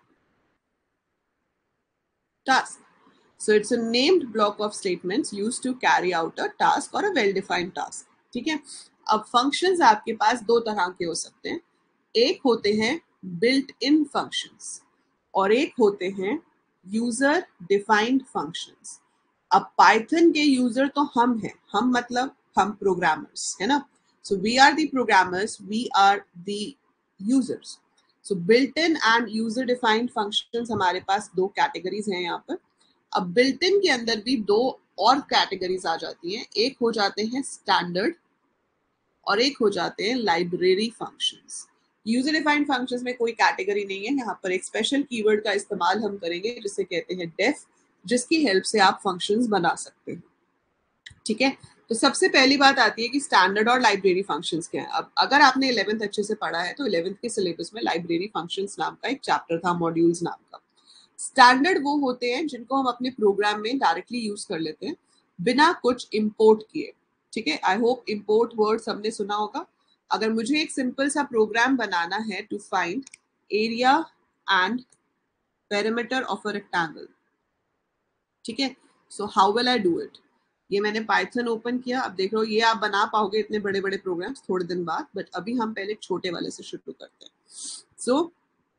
task. So it's a named block of statements used to carry out a task or a well-defined task. ठीक है, अब functions आपके पास दो तरह के हो सकते हैं। एक होते हैं built in functions और एक होते हैं user defined functions। अब पाइथन के यूजर तो हम हैं, हम मतलब हम प्रोग्रामर्स है ना। So we are the programmers, we are the users. So built in and user defined functions हमारे पास दो कैटेगरीज हैं यहाँ पर। अब बिल्ट इन के अंदर भी दो और कैटेगरीज आ जाती हैं। एक हो जाते हैं स्टैंडर्ड और एक हो जाते हैं library functions. User defined functions में कोई कैटेगरी नहीं है। यहाँ पर एक स्पेशल कीवर्ड का इस्तेमाल हम करेंगे जिसे कहते हैं डेफ, जिसकी हेल्प से आप फंक्शंस बना सकते हैं। ठीक है, तो सबसे पहली बात आती है कि स्टैंडर्ड और लाइब्रेरी फंक्शंस क्या है। अब अगर आपने 11th अच्छे से पढ़ा है तो 11th के सिलेबस में लाइब्रेरी फंक्शंस नाम का एक चैप्टर था, मॉड्यूल्स नाम का। स्टैंडर्ड वो होते हैं जिनको हम अपने प्रोग्राम में डायरेक्टली यूज कर लेते हैं बिना कुछ इंपोर्ट किए। ठीक है, आई होप इंपोर्ट वर्ड सबने सुना होगा। अगर मुझे एक सिंपल सा प्रोग्राम बनाना है to find area and perimeter of a rectangle, ठीक है, so how will I do it? ये मैंने पाइथन ओपन किया। अब देख रहे हो ये आप बना पाओगे इतने बड़े बड़े प्रोग्राम्स थोड़े दिन बाद, बट अभी हम पहले छोटे वाले से शुरू करते हैं। सो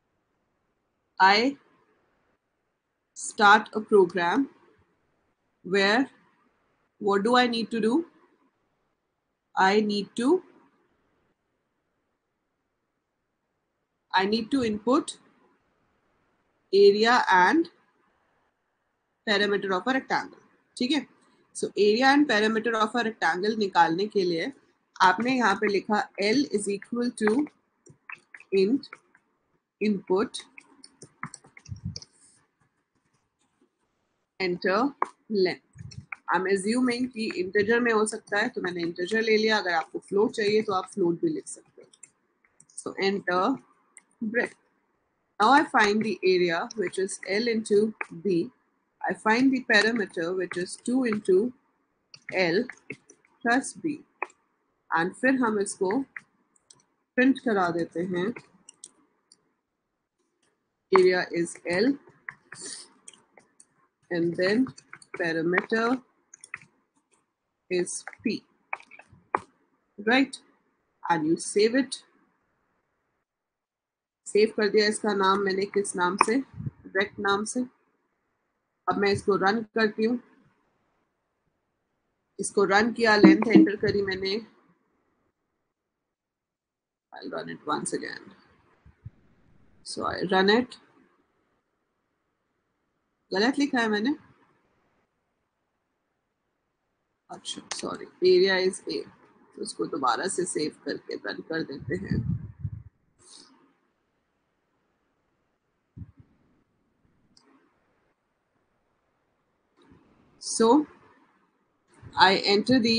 आई start a program where what do I need to do? I need to input area and perimeter of a rectangle। ठीक है, so area and perimeter of a rectangle निकालने के लिए आपने यहाँ पे लिखा L is equal to int input enter length। I am assuming कि इंटीजर में हो सकता है तो मैंने इंटीजर ले लिया। अगर आपको फ्लोट चाहिए तो आप फ्लोट भी लिख सकते हो। So enter breadth. Now I find the area which is L into B. I find the perimeter which is 2 into L plus B. And फिर हम इसको प्रिंट करा देते हैं। Area is L and then perimeter is P. Right? And you save it. Save कर दिया इसका नाम मैंने किस नाम से? रेक्ट नाम से। अब मैं इसको रन करती हूँ। इसको रन किया, लेंथ एंटर करी मैंने। I'll run it once again. So I run it. गलत लिखा है मैंने। अच्छा सॉरी, एरिया इज ए। तो उसको दोबारा से सेव करके रन कर देते हैं। So I enter the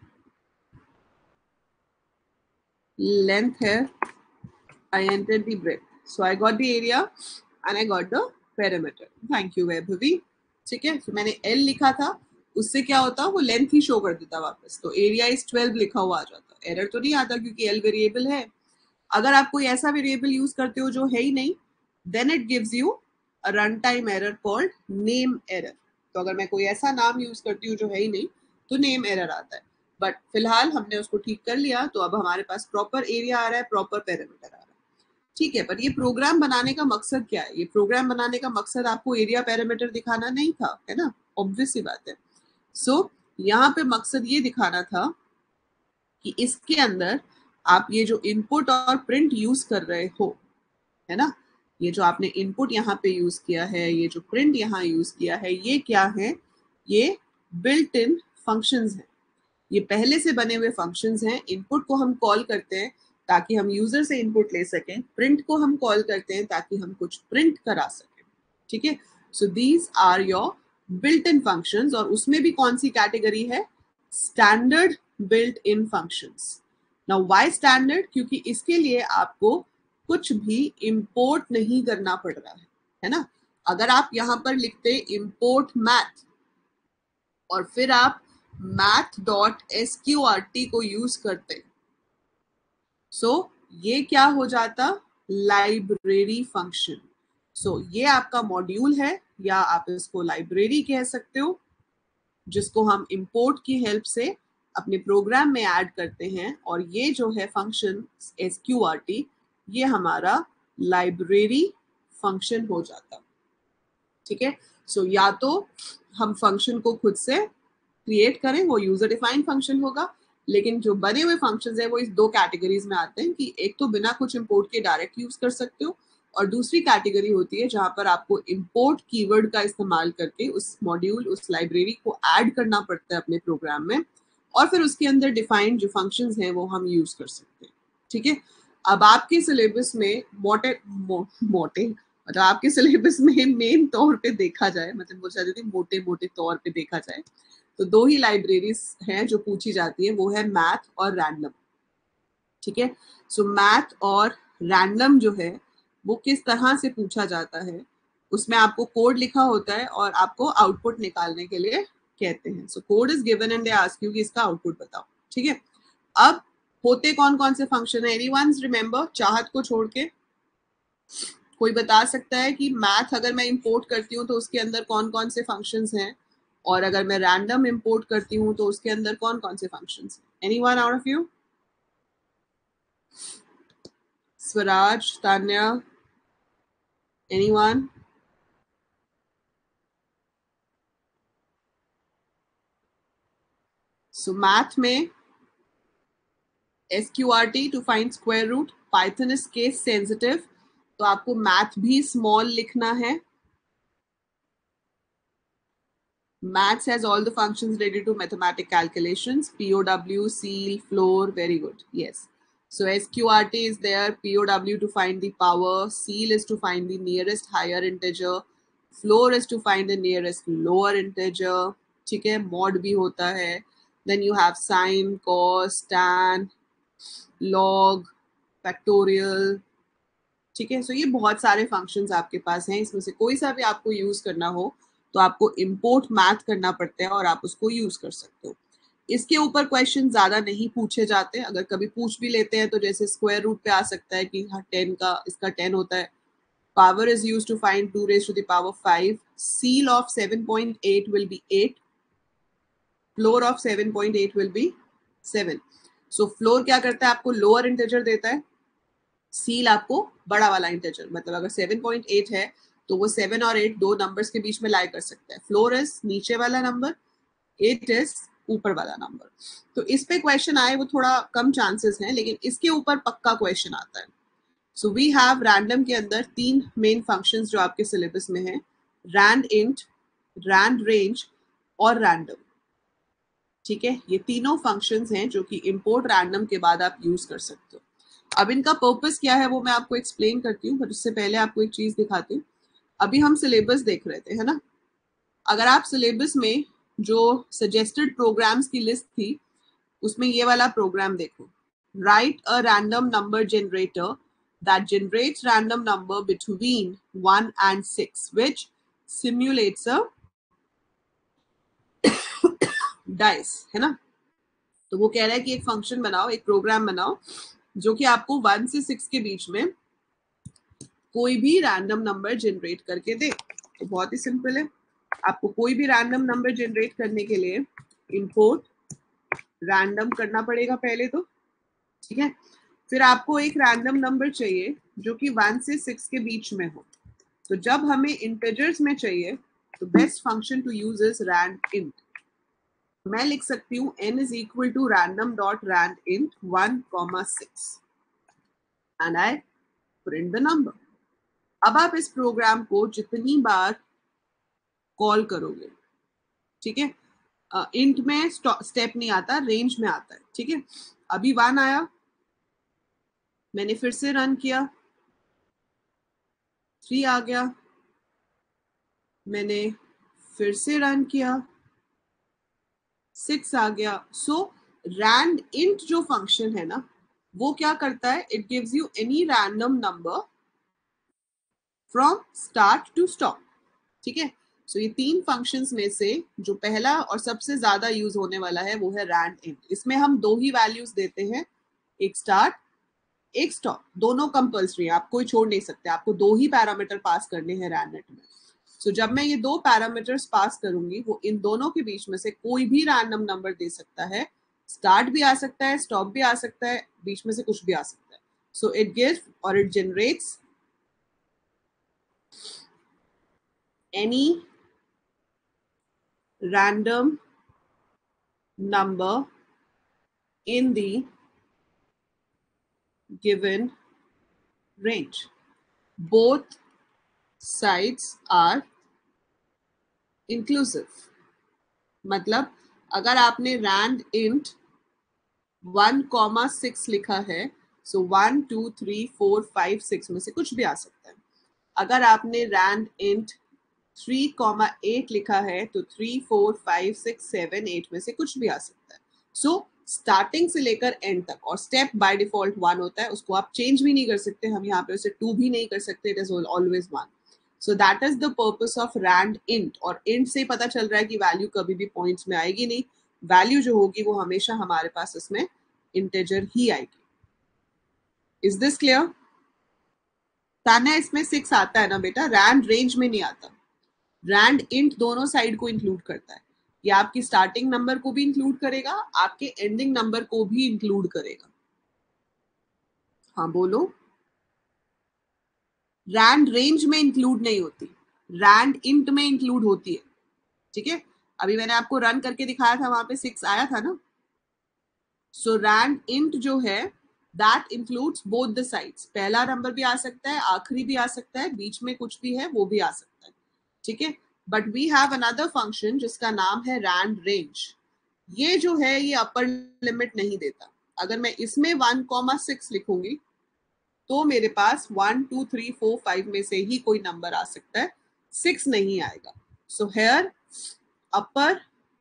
length here. I entered the breadth. So I got the area and I got the perimeter. Thank you Vaibhavi. ठीक है, तो मैंने L लिखा था, उससे क्या होता वो लेंथ ही शो कर देता वापस। तो एरिया इज 12 लिखा हुआ आ जाता। एरर तो नहीं आता क्योंकि L वेरिएबल है। अगर आप कोई ऐसा वेरिएबल यूज करते हो जो है ही नहीं, then it gives you a run time error called name error. तो अगर मैं कोई ऐसा नाम यूज करती हूँ जो है ही नहीं तो नेम एरर आता है। बट फिलहाल हमने उसको ठीक कर लिया, तो अब हमारे पास प्रॉपर एरिया आ रहा है, प्रॉपर पेरीमीटर आ रहा है। ठीक है, पर ये प्रोग्राम बनाने का मकसद क्या है? ये प्रोग्राम बनाने का मकसद आपको एरिया पेरीमीटर दिखाना नहीं था, है ना? ऑब्वियस सी बात है। सो यहाँ पे मकसद ये दिखाना था कि इसके अंदर आप ये जो इनपुट और प्रिंट यूज कर रहे हो, है ना, ये जो आपने इनपुट यहाँ पे यूज किया है, ये जो प्रिंट यहाँ यूज किया है, ये क्या है? ये बिल्ट इन फंक्शंस हैं। ये पहले से बने हुए फंक्शंस हैं। इनपुट को हम कॉल करते हैं ताकि हम यूजर से इनपुट ले सकें, प्रिंट को हम कॉल करते हैं ताकि हम कुछ प्रिंट करा सकें, ठीक है। So these are your built in functions, और उसमें भी कौन सी कैटेगरी है, standard built in functions. Now why standard, क्योंकि इसके लिए आपको कुछ भी इंपोर्ट नहीं करना पड़ रहा है ना। अगर आप यहां पर लिखते इंपोर्ट मैथ और फिर आप math.sqrt को यूज करते, सो ये क्या हो जाता, लाइब्रेरी फंक्शन। सो ये आपका मॉड्यूल है, या आप इसको लाइब्रेरी कह सकते हो, जिसको हम इंपोर्ट की हेल्प से अपने प्रोग्राम में ऐड करते हैं, और ये जो है फंक्शन sqrt, ये हमारा लाइब्रेरी फंक्शन हो जाता, ठीक है। सो या तो हम फंक्शन को खुद से क्रिएट करें, वो यूजर डिफाइंड फंक्शन होगा, लेकिन जो बने हुए फंक्शंस हैं वो इस दो कैटेगरीज में आते हैं कि एक तो बिना कुछ इंपोर्ट के डायरेक्ट यूज कर सकते हो, और दूसरी कैटेगरी होती है जहां पर आपको इंपोर्ट कीवर्ड का इस्तेमाल करके उस मॉड्यूल, उस लाइब्रेरी को ऐड करना पड़ता है अपने प्रोग्राम में, और फिर उसके अंदर डिफाइंड जो फंक्शंस हैं वो हम यूज कर सकते हैं, ठीक है। अब आपके सिलेबस में मोटे मतलब आपके सिलेबस में मेन तौर पे देखा जाए, मतलब वो चाहती थी मोटे मोटे तौर पे देखा जाए, तो दो ही लाइब्रेरीज हैं जो पूछी जाती है, वो है मैथ और रैंडम, ठीक है। सो मैथ और रैंडम जो है वो किस तरह से पूछा जाता है, उसमें आपको कोड लिखा होता है और आपको आउटपुट निकालने के लिए कहते हैं। So code is given and they ask you कि इसका आउटपुट बताओ, ठीक है। अब होते कौन कौन से फंक्शन है, एनीवन रिमेंबर, चाहत को छोड़ के कोई बता सकता है कि मैथ अगर मैं इंपोर्ट करती हूँ तो उसके अंदर कौन कौन से फंक्शंस हैं, और अगर मैं रैंडम इंपोर्ट करती हूँ तो उसके अंदर कौन कौन से फंक्शंस हैं? Anyone out of you? Swaraj, Tanya, anyone? So math में SQRT to find square root, Python is case sensitive, तो आपको मैथ भी स्मॉल लिखना है। Maths has all the functions related to mathematic calculations. POW, seal, floor, very good. Yes. So SQRT is there, POW to find the power, seal is to find the nearest higher integer, floor is to find the nearest lower integer. ठीक है, mod भी होता है. Then you have sine, cos, tan, log, factorial. ठीक है, सो ये बहुत सारे फंक्शंस आपके पास हैं, इसमें से कोई सा भी आपको यूज करना हो तो आपको इंपोर्ट मैथ करना पड़ता है और आप उसको यूज कर सकते हो। इसके ऊपर क्वेश्चन ज्यादा नहीं पूछे जाते, अगर कभी पूछ भी लेते हैं तो जैसे स्क्वायर रूट पे आ सकता है कि हाँ 10 का इसका 10 होता है। Power is use to find 2 raised to the power 5. seal of 7.8 will be 8. Floor of 7.8 will be 7. So floor क्या करता है, आपको लोअर इंटीजर देता है, सील आपको बड़ा वाला इंटीजर, मतलब अगर 7.8 है तो वो 7 और 8 दो नंबर्स के बीच में लाई कर सकता है। फ्लोर इज नीचे वाला नंबर, 8 इज ऊपर वाला नंबर। तो इस पे क्वेश्चन आए वो थोड़ा कम चांसेस हैं, लेकिन इसके ऊपर पक्का क्वेश्चन आता है। सो वी हैव रैंडम के अंदर तीन मेन फंक्शंस जो आपके सिलेबस में है, रैंड इंट, रैंड रेंज और रैंडम, ठीक है। ये तीनों फंक्शंस हैं जो कि इंपोर्ट रैंडम के बाद आप यूज कर सकते हो। अब इनका पर्पस क्या है वो मैं आपको एक्सप्लेन करती हूँ, पर उससे पहले आपको एक चीज दिखाती हूँ। अभी हम सिलेबस देख रहे थे, है ना। अगर आप सिलेबस में जो सजेस्टेड प्रोग्राम्स की लिस्ट थी उसमें ये वाला प्रोग्राम देखो, write a random number generator that generates random number between 1 and 6 which simulates a dice, है ना। तो वो कह रहा है कि एक फंक्शन बनाओ, एक प्रोग्राम बनाओ जो कि आपको 1 से 6 के बीच में कोई भी रैंडम नंबर जनरेट करके दे। तो बहुत ही सिंपल है, आपको कोई भी रैंडम नंबर जनरेट करने के लिए इंपोर्ट रैंडम करना पड़ेगा पहले तो, ठीक है। फिर आपको एक रैंडम नंबर चाहिए जो कि 1 से 6 के बीच में हो। तो जब हमें इंटीजर्स में चाहिए तो best function to use is rand int. मैं लिख सकती हूँ n is equal to random dot rand int 1,6 and I print the number. अब आप इस प्रोग्राम को जितनी बार कॉल करोगे, ठीक है, इंट में स्टेप नहीं आता, रेंज में आता है, ठीक है। अभी 1 आया, मैंने फिर से रन किया, 3 आ गया, मैंने फिर से रन किया, 6 आ गया। सो रैंड इंट जो फंक्शन है ना, वो क्या करता है, it gives you any random number from start to stop. ठीक है, सो ये 3 फंक्शंस में से जो पहला और सबसे ज्यादा यूज होने वाला है वो है रैंड इंट। इसमें हम 2 ही वैल्यूज देते हैं, एक स्टार्ट एक स्टॉप, दोनों कंपल्सरी है, आप कोई छोड़ नहीं सकते, आपको 2 ही पैरामीटर पास करने हैं रैंड में। सो जब मैं ये 2 पैरामीटर्स पास करूंगी, वो इन दोनों के बीच में से कोई भी रैंडम नंबर दे सकता है, स्टार्ट भी आ सकता है, स्टॉप भी आ सकता है, बीच में से कुछ भी आ सकता है। सो इट गिव्स और it generates any random number in the given range. Both sides are inclusive. मतलब अगर आपने रैंड इंट 1,6 लिखा है, सो 1 2 3 4 5 6 में से कुछ भी आ सकता है। अगर आपने रैंड इंट 3,8 लिखा है तो 3 4 5 6 7 8 में से कुछ भी आ सकता है। सो स्टार्टिंग से लेकर एंड तक, और स्टेप बाय डिफॉल्ट 1 होता है, उसको आप चेंज भी नहीं कर सकते, हम यहाँ पे उसे 2 भी नहीं कर सकते, it is always 1। So that is the purpose of rand int. और इंट से पता चल रहा है कि वैल्यू कभी भी पॉइंट्स में आएगी नहीं, वैल्यू जो होगी वो हमेशा हमारे पास इसमें इंटेजर ही आएगी। Is this clear? ताना इसमें 6 आता है ना बेटा, रैंड रेंज में नहीं आता। रैंड इंट दोनों साइड को इंक्लूड करता है, ये आपकी स्टार्टिंग नंबर को भी इंक्लूड करेगा, आपके एंडिंग नंबर को भी इंक्लूड करेगा। हाँ बोलो। रैंड रेंज में इंक्लूड नहीं होती, रैंड इंट में इंक्लूड होती है। ठीक है, अभी मैंने आपको रन करके दिखाया था, वहां पे 6 आया था ना। सो रैंड इंट जो है that includes both the sides, पहला नंबर भी आ सकता है, आखिरी भी आ सकता है, बीच में कुछ भी है वो भी आ सकता है। ठीक है, but we have another function जिसका नाम है रैंड रेंज। ये जो है ये अपर लिमिट नहीं देता। अगर मैं इसमें 1,6 लिखूंगी तो मेरे पास 1 2 3 4 5 में से ही कोई नंबर आ सकता है, 6 नहीं आएगा। So here upper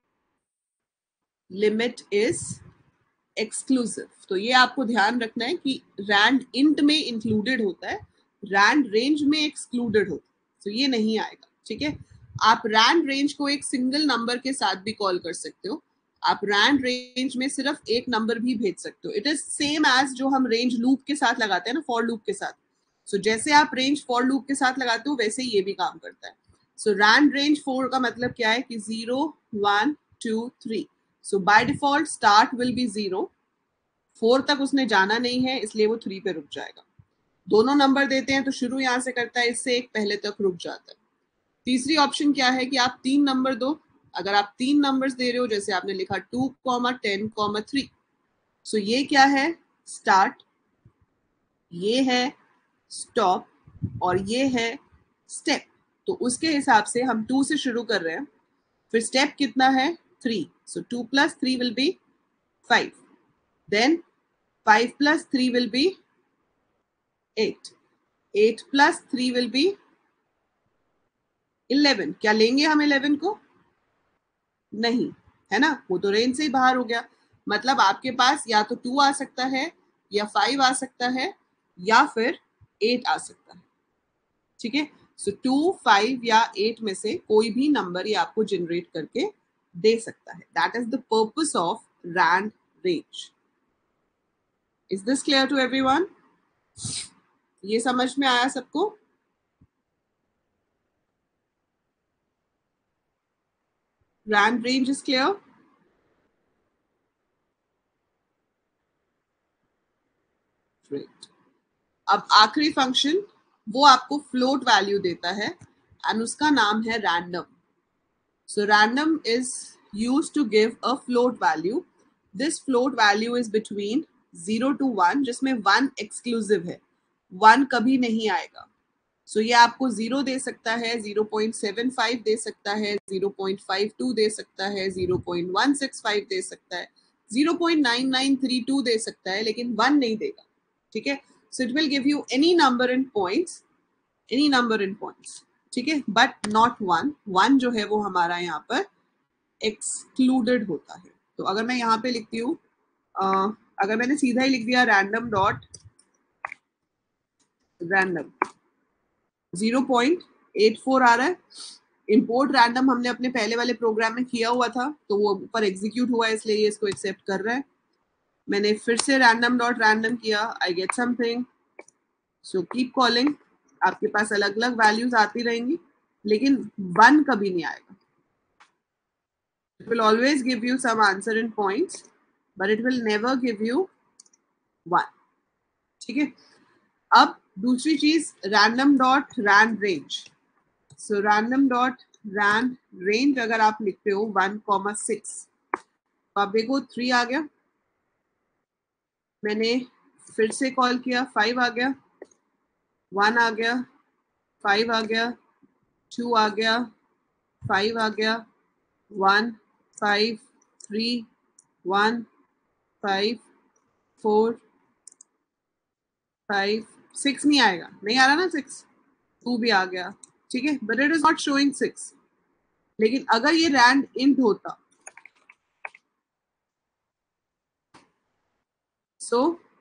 limit is exclusive. तो ये आपको ध्यान रखना है कि रैंड इंट में इंक्लूडेड होता है, रैंड रेंज में एक्सक्लूडेड होता है, तो ये नहीं आएगा। ठीक है, आप रैंड रेंज को एक सिंगल नंबर के साथ भी कॉल कर सकते हो, आप रैंड रेंज में सिर्फ एक नंबर भी भेज सकते हो। इट इज सेम एज जो हम रेंज लूप के साथ लगाते हैं ना, फॉर लूप के साथ। सो जैसे आप रेंज फॉर लूप के साथ लगाते हो वैसे ही ये भी काम करता है। सो रैंड रेंज 4 का मतलब क्या है कि 0 1 2 3। So by default start will be 0, 4 तक उसने जाना नहीं है इसलिए वो 3 पे रुक जाएगा। दोनों नंबर देते हैं तो शुरू यहां से करता है, इससे एक पहले तक रुक जाता है। तीसरी ऑप्शन क्या है कि आप 3 नंबर दो। अगर आप 3 नंबर्स दे रहे हो, जैसे आपने लिखा 2, 10, 3, सो ये क्या है, स्टार्ट, ये है स्टॉप और ये है स्टेप। तो उसके हिसाब से हम 2 से शुरू कर रहे हैं, फिर स्टेप कितना है 3, so 2 + 3 will be 5, then 5 + 3 will be 8, 8 + 3 will be 11। क्या लेंगे हम 11 को? नहीं, है ना, वो तो रेंज से ही बाहर हो गया। मतलब आपके पास या तो 2 आ सकता है, या 5 आ सकता है, या फिर 8 आ सकता है। ठीक है, सो 2 5 या 8 में से कोई भी नंबर ये आपको जनरेट करके दे सकता है। That is the purpose of rand range. Is this clear to everyone? ये समझ में आया सबको? Rand range is clear? Great. अब आखिरी फंक्शन, वो आपको फ्लोट वैल्यू देता है एंड उसका नाम है random. So random is used to give a float value. This float value is between 0 to 1, जिसमें 1 एक्सक्लूसिव है, 1 कभी नहीं आएगा। सो ये आपको 0 दे सकता है, 0.75 दे सकता है, 0.52 दे सकता है, 0.165 दे सकता है, 0.9932 दे सकता है, लेकिन 1 नहीं देगा। ठीक है, so it will give you any number in points, any number in points, ठीक है, बट नॉट वन। वन जो है वो हमारा यहाँ पर एक्सक्लूडेड होता है। तो अगर मैं यहाँ पे लिखती हूँ, अगर मैंने सीधा ही लिख दिया रैंडम डॉट रैंडम, 0.84 आ रहा है। इंपोर्ट रैंडम हमने अपने पहले वाले प्रोग्राम में किया हुआ था, तो वो ऊपर एग्जीक्यूट हुआ है, इसलिए ये इसको एक्सेप्ट कर रहा है। मैंने फिर से रैंडम डॉट रैंडम किया, I get something, so keep calling. आपके पास अलग अलग वैल्यूज आती रहेंगी, लेकिन वन कभी नहीं आएगा। It will always give you some answer in points, but it will never give you one, ठीक है। अब दूसरी चीज, random dot rand range. So random dot rand range अगर आप लिखते हो 1,6, तो आप देखो 3 आ गया, मैंने फिर से कॉल किया, 5 आ गया, 1 आ गया, 5 आ गया, 2 आ गया, 5 आ गया, 1 5 3 1 5 4 5 6 नहीं आएगा, नहीं आ रहा ना 6, 2 भी आ गया, ठीक है, but it is not showing 6। लेकिन अगर ये रैंड इंट होता, सो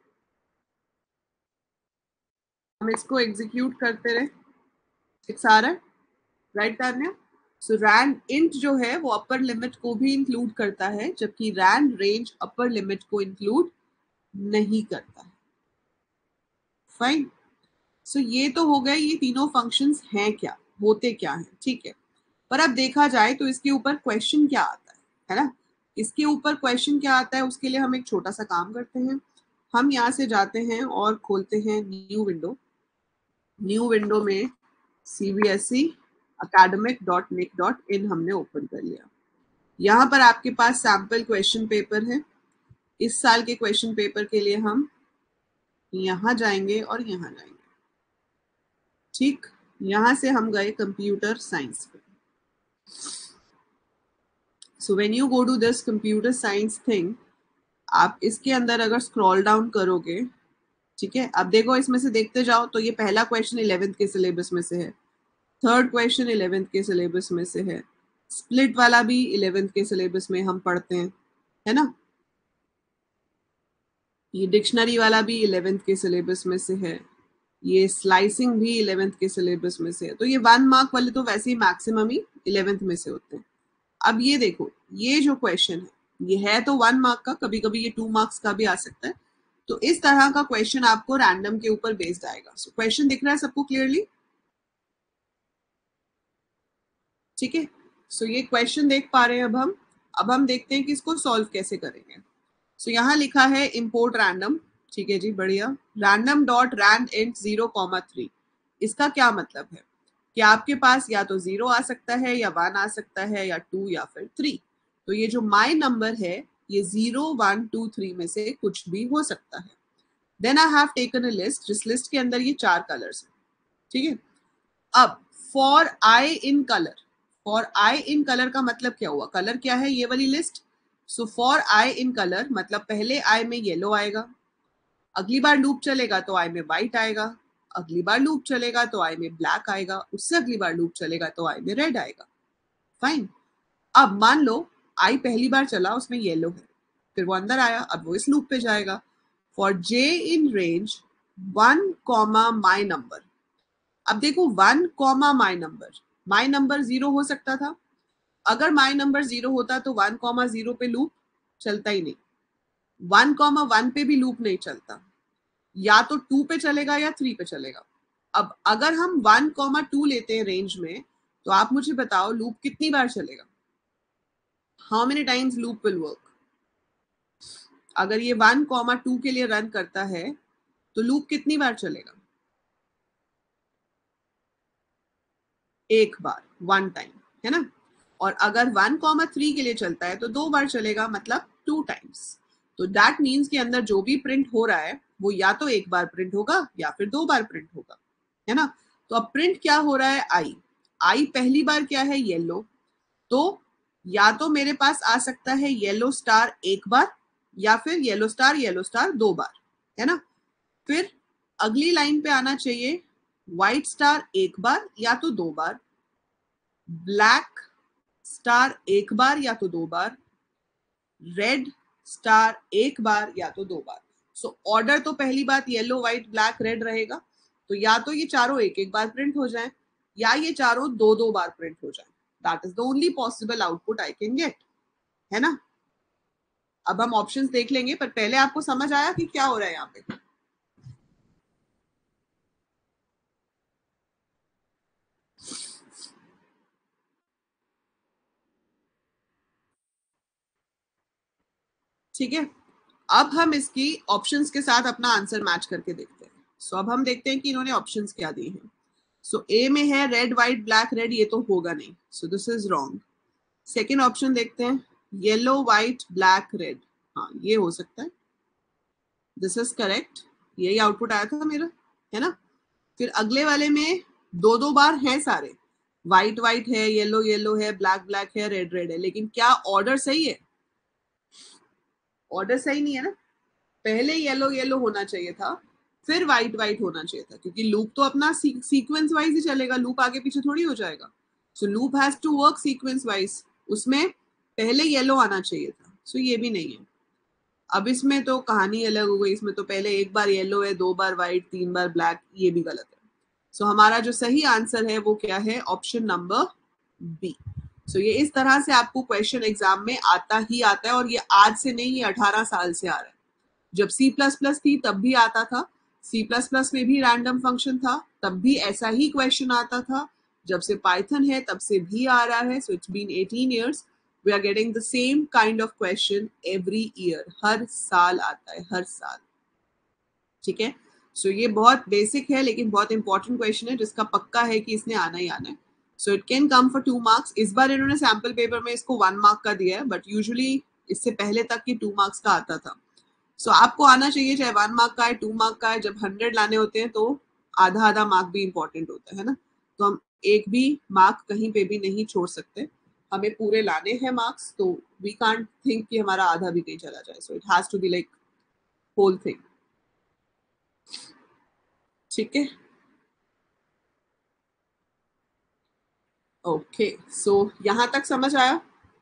हम इसको एग्जीक्यूट करते रहे, 6 आ रहा है, right Tanya. So rand int जो है वो अपर लिमिट को भी इंक्लूड करता है, जबकि रैंड रेंज अपर लिमिट को इंक्लूड नहीं करता है। फाइन। सो ये तो हो गए, ये तीनों फंक्शंस हैं क्या, होते क्या हैं, ठीक है। पर अब देखा जाए तो इसके ऊपर क्वेश्चन क्या आता है ना। इसके ऊपर क्वेश्चन क्या आता है, उसके लिए हम एक छोटा सा काम करते हैं। हम यहाँ से जाते हैं और खोलते हैं न्यू विंडो। न्यू विंडो में CBSE academic.nic.in हमने ओपन कर लिया। यहाँ पर आपके पास सैम्पल क्वेश्चन पेपर है। इस साल के क्वेश्चन पेपर के लिए हम यहाँ जाएंगे और यहाँ जाएंगे, ठीक। यहाँ से हम गए कंप्यूटर साइंस पे। So when you go to this computer science thing, आप इसके अंदर अगर स्क्रॉल डाउन करोगे, ठीक है, अब देखो इसमें से देखते जाओ, तो ये पहला क्वेश्चन 11th के सिलेबस में से है, थर्ड क्वेश्चन 11th के सिलेबस में से है, स्प्लिट वाला भी 11th के सिलेबस में हम पढ़ते हैं, है ना। ये डिक्शनरी वाला भी 11th के सिलेबस में से है, ये स्लाइसिंग भी 11th के सिलेबस में से है। तो ये 1 मार्क वाले तो वैसे ही मैक्सिमम ही 11th में से होते हैं। अब ये देखो, ये जो क्वेश्चन है ये है तो 1 मार्क का, कभी कभी ये 2 मार्क्स का भी आ सकता है। तो इस तरह का क्वेश्चन आपको रैंडम के ऊपर बेस्ड आएगा। सो क्वेश्चन दिख रहा है सबको क्लियरली, ठीक है। सो ये क्वेश्चन देख पा रहे हैं अब हम देखते हैं कि इसको सॉल्व कैसे करेंगे। सो यहाँ लिखा है इम्पोर्ट रैंडम, ठीक है जी, बढ़िया। रैंडम डॉट रैंड इंट 0,3, इसका क्या मतलब है कि आपके पास या तो 0 आ सकता है, या 1 आ सकता है, या 2, या फिर 3। तो ये जो माई नंबर है ये 0 1 2 3 में से कुछ भी हो सकता है। Then I have taken a list, जिस लिस्ट के अंदर ये 4 कलर्स हैं, ठीक है। अब for I in colour, for I in colour का मतलब क्या हुआ, कलर क्या है, ये वाली list. So for I in colour मतलब पहले आई में येलो आएगा, अगली बार लूप चलेगा तो आई में व्हाइट आएगा, अगली बार लूप चलेगा तो आई में ब्लैक आएगा, उससे अगली बार लूप चलेगा तो आई में रेड आएगा। फाइन। अब मान लो आई पहली बार चला उसमें येलो है, फिर वो अंदर आया, अब वो इस लूप पे जाएगा। For J in range 1 comma my number. अब देखो 1 कॉमा माई नंबर 0 हो सकता था। अगर माई नंबर 0 होता तो 1 कॉमा 0 पे लूप चलता ही नहीं, 1 कॉमा 1 पे भी लूप नहीं चलता, या तो 2 पे चलेगा या 3 पे चलेगा। अब अगर हम 1 कॉमा 2 लेते हैं रेंज में, तो आप मुझे बताओ लूप कितनी बार चलेगा, how many times loop will work. अगर ये 1 कॉमा 2 के लिए रन करता है तो लूप कितनी बार चलेगा, एक बार, 1 टाइम, है ना। और अगर 1 कॉमा 3 के लिए चलता है तो 2 बार चलेगा, मतलब 2 टाइम्स। तो दैट मीन्स के अंदर जो भी प्रिंट हो रहा है वो या तो एक बार प्रिंट होगा या फिर 2 बार प्रिंट होगा, है ना। तो अब प्रिंट क्या हो रहा है, आई। आई पहली बार क्या है, येलो। तो या तो मेरे पास आ सकता है येलो स्टार एक बार, या फिर येलो स्टार 2 बार, है ना। फिर अगली लाइन पे आना चाहिए व्हाइट स्टार एक बार या तो दो बार, ब्लैक स्टार एक बार या तो दो बार, रेड स्टार एक बार या तो दो बार। सो ऑर्डर तो पहली बात येलो व्हाइट ब्लैक रेड रहेगा, तो या तो ये चारों एक एक बार प्रिंट हो जाए या ये चारों दो दो बार प्रिंट हो जाए। That is the only possible output I can get, है ना। अब हम ऑप्शंस देख लेंगे, पर पहले आपको समझ आया कि क्या हो रहा है यहाँ पे। ठीक है, अब हम इसकी ऑप्शंस के साथ अपना आंसर मैच करके देखते हैं। सो अब हम देखते हैं कि इन्होंने ऑप्शंस क्या दिए हैं। सो ए में है रेड व्हाइट ब्लैक रेड, ये तो होगा नहीं, so this is wrong. Second option देखते हैं, येलो व्हाइट ब्लैक रेड, हाँ ये हो सकता है, दिस इज करेक्ट, यही आउटपुट आया था मेरा, है ना। फिर अगले वाले में दो दो बार हैं सारे, व्हाइट व्हाइट है, येलो येलो है, ब्लैक ब्लैक है, रेड रेड है, लेकिन क्या ऑर्डर सही है? ऑर्डर सही नहीं है ना। पहले येलो येलो होना चाहिए था, फिर व्हाइट व्हाइट होना चाहिए था, क्योंकि लूप तो अपना सीक्वेंस वाइज ही चलेगा, लूप आगे पीछे थोड़ी हो जाएगा। So loop has to work sequence wise, उसमें पहले येलो आना चाहिए था, सो ये भी नहीं है। अब इसमें तो कहानी अलग हो गई, इसमें तो पहले एक बार येलो है, दो बार व्हाइट, तीन बार ब्लैक, ये भी गलत है। सो हमारा जो सही आंसर है वो क्या है, ऑप्शन नंबर बी। सो ये इस तरह से आपको क्वेश्चन एग्जाम में आता ही आता है, और ये आज से नहीं, ये 18 साल से आ रहा है। जब सी प्लस प्लस थी तब भी आता था, सी प्लस प्लस में भी रैंडम फंक्शन था, तब भी ऐसा ही क्वेश्चन आता था। जब से पाइथन है तब से भी आ रहा है, so it's been 18 years, we are getting the same kind of question every year, हर साल आता है, हर साल। ठीक है, सो ये बहुत बेसिक है लेकिन बहुत इंपॉर्टेंट क्वेश्चन है, जिसका पक्का है कि इसने आना ही आना है। So it can come for 2 marks। इस बार इन्होंने सैम्पल पेपर में इसको 1 mark का दिया है, बट यूजुअली इससे पहले तक की 2 marks का आता था। सो आपको आना चाहिए, चाहे 1 mark का है, 2 mark का है। जब 100 लाने होते हैं तो आधा आधा मार्क भी इंपॉर्टेंट होता है ना, तो हम एक भी मार्क कहीं पे भी नहीं छोड़ सकते, हमें पूरे लाने हैं मार्क्स, तो वी कांट थिंक कि हमारा आधा भी कहीं चला जाए। So it has to be like whole thing. ठीक है, ओके, सो यहां तक समझ आया।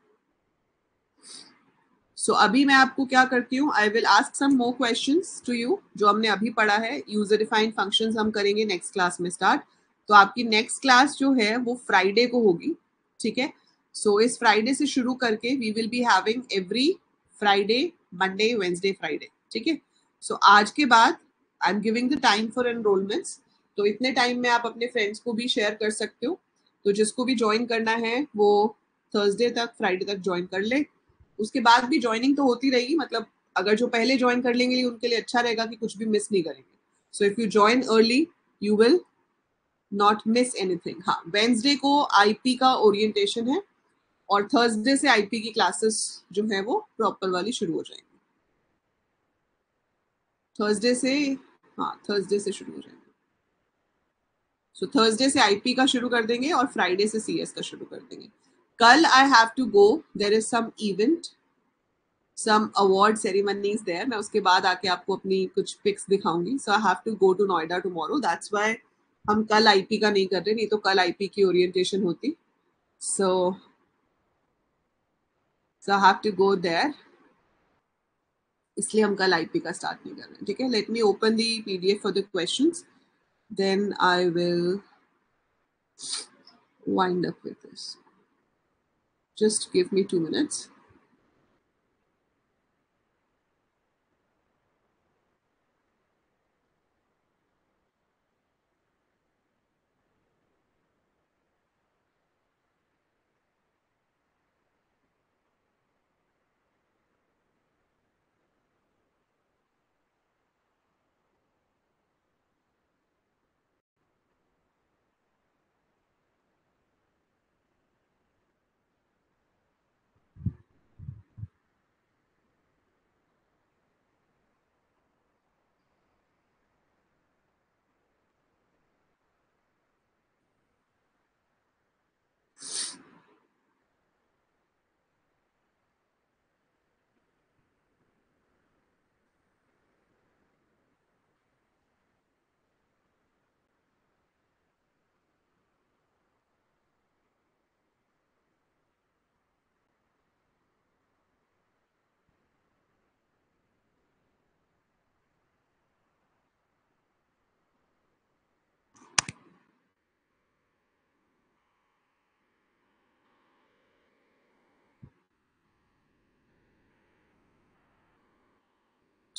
सो अभी मैं आपको क्या करती हूँ, I will ask some more questions to you, जो हमने अभी पढ़ा है। यूजर डिफाइंड फंक्शंस हम करेंगे नेक्स्ट क्लास में स्टार्ट। तो आपकी नेक्स्ट क्लास जो है वो फ्राइडे को होगी, ठीक है। सो इस फ्राइडे से शुरू करके we will be having every Friday, Monday, Wednesday, Friday, ठीक है। सो आज के बाद I am giving the time for enrolments, तो इतने टाइम में आप अपने फ्रेंड्स को भी शेयर कर सकते हो। तो जिसको भी ज्वाइन करना है वो थर्सडे तक, फ्राइडे तक ज्वाइन कर ले। उसके बाद भी ज्वाइनिंग तो होती रहेगी, मतलब अगर जो पहले ज्वाइन कर लेंगे उनके लिए अच्छा रहेगा कि कुछ भी मिस नहीं करेंगे। So if you join early you will not miss anything. हाँ, वेंसडे को आईपी का ओरिएंटेशन है, और थर्सडे से आईपी की क्लासेस जो है वो प्रॉपर वाली शुरू हो जाएंगी। थर्सडे से, हाँ थर्सडे से शुरू हो जाएंगे। सो थर्सडे से आईपी का शुरू कर देंगे और फ्राइडे से सीएस का शुरू कर देंगे। कल I have to go, there is some event, some award ceremonies there, मैं उसके बाद आके आपको अपनी कुछ पिक्स दिखाऊंगी। So I have to go to Noida tomorrow, that's why हम कल आईपी का नहीं कर रहे, नहीं तो कल आईपी की ओरिएंटेशन होती। So so I have to go there, इसलिए हम कल आईपी का स्टार्ट नहीं कर रहे हैं, ठीक है। Let me open the PDF for the questions, then I will wind up with this. Just give me 2 minutes.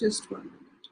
Just 1 minute.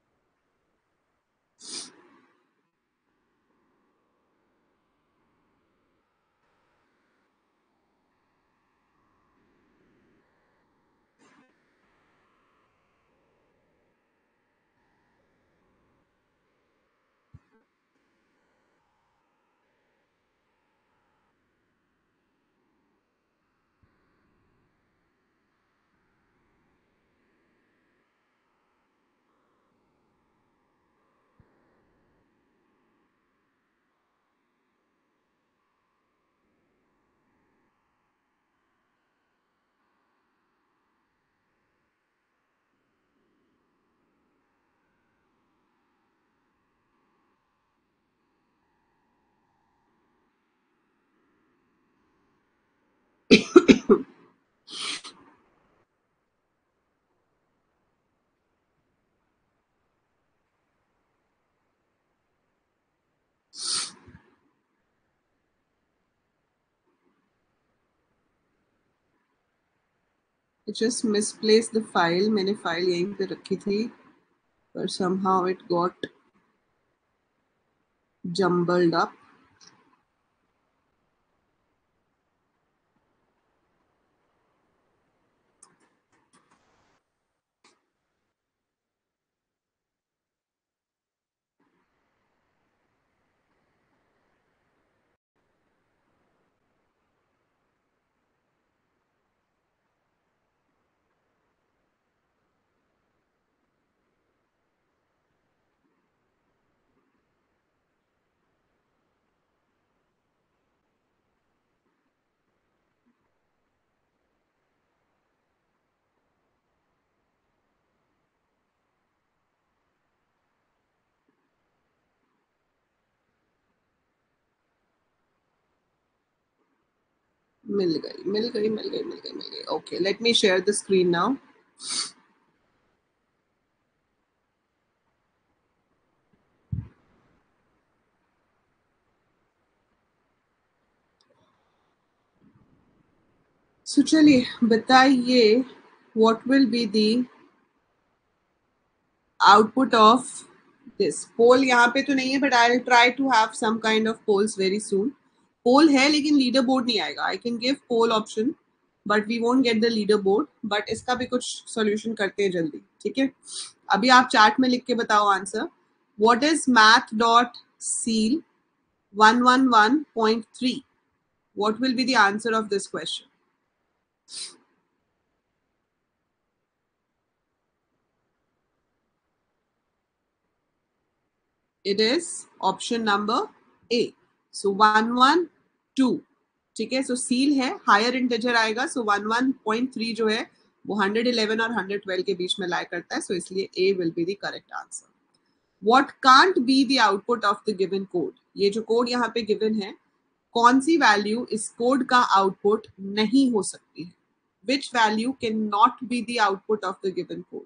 I just misplaced the file. मैंने फाइल यहीं पे रखी थी, पर somehow it got jumbled up. मिल गई. Okay, let me share the screen now. So चलिए बताइए, what will be the output of this poll? यहाँ पे तो नहीं है, but I'll try to have some kind of polls very soon. Poll है लेकिन लीडर बोर्ड नहीं आएगा. I can give poll option, but we won't get the leader board. But इसका भी कुछ solution करते हैं जल्दी, ठीक है? अभी आप चार्ट में लिख के बताओ answer. What is math dot seal 111.3? What will be the answer of this question? It is option number A. So 112. ठीक है, सो सील है, हायर इंटीजर आएगा, सो 11.3 जो है वो 111 और 112 के बीच में लाई करता है, सो इसलिए A will be the correct answer. What can't be the output of the given code? ये जो कोड यहाँ पे गिवन है, कौन सी वैल्यू इस कोड का आउटपुट नहीं हो सकती है? Which value cannot be the output of the given code?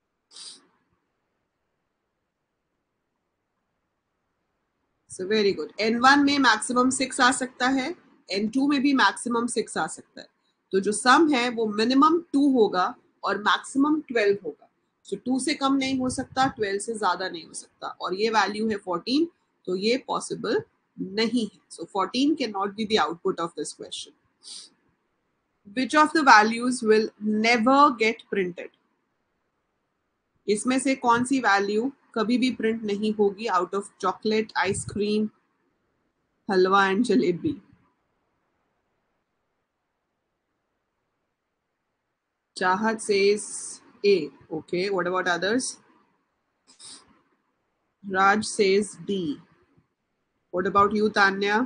So very good. N1 में मैक्सिमम 6 आ सकता है, N2 में भी मैक्सिमम 6 आ सकता है. तो जो सम है वो मिनिमम 2 होगा और मैक्सिमम 12 होगा. सो 2 से कम नहीं हो सकता, 12 से ज्यादा नहीं हो सकता, और ये वैल्यू है 14, तो ये पॉसिबल नहीं है. So 14 can not be the output of this question. Which of the values will never get printed? इसमें से कौन सी वैल्यू कभी भी प्रिंट नहीं होगी out of chocolate, ice cream, halwa and jalebi? Chahat says A. Okay, what about others? Raj says D. What about you, Tanya?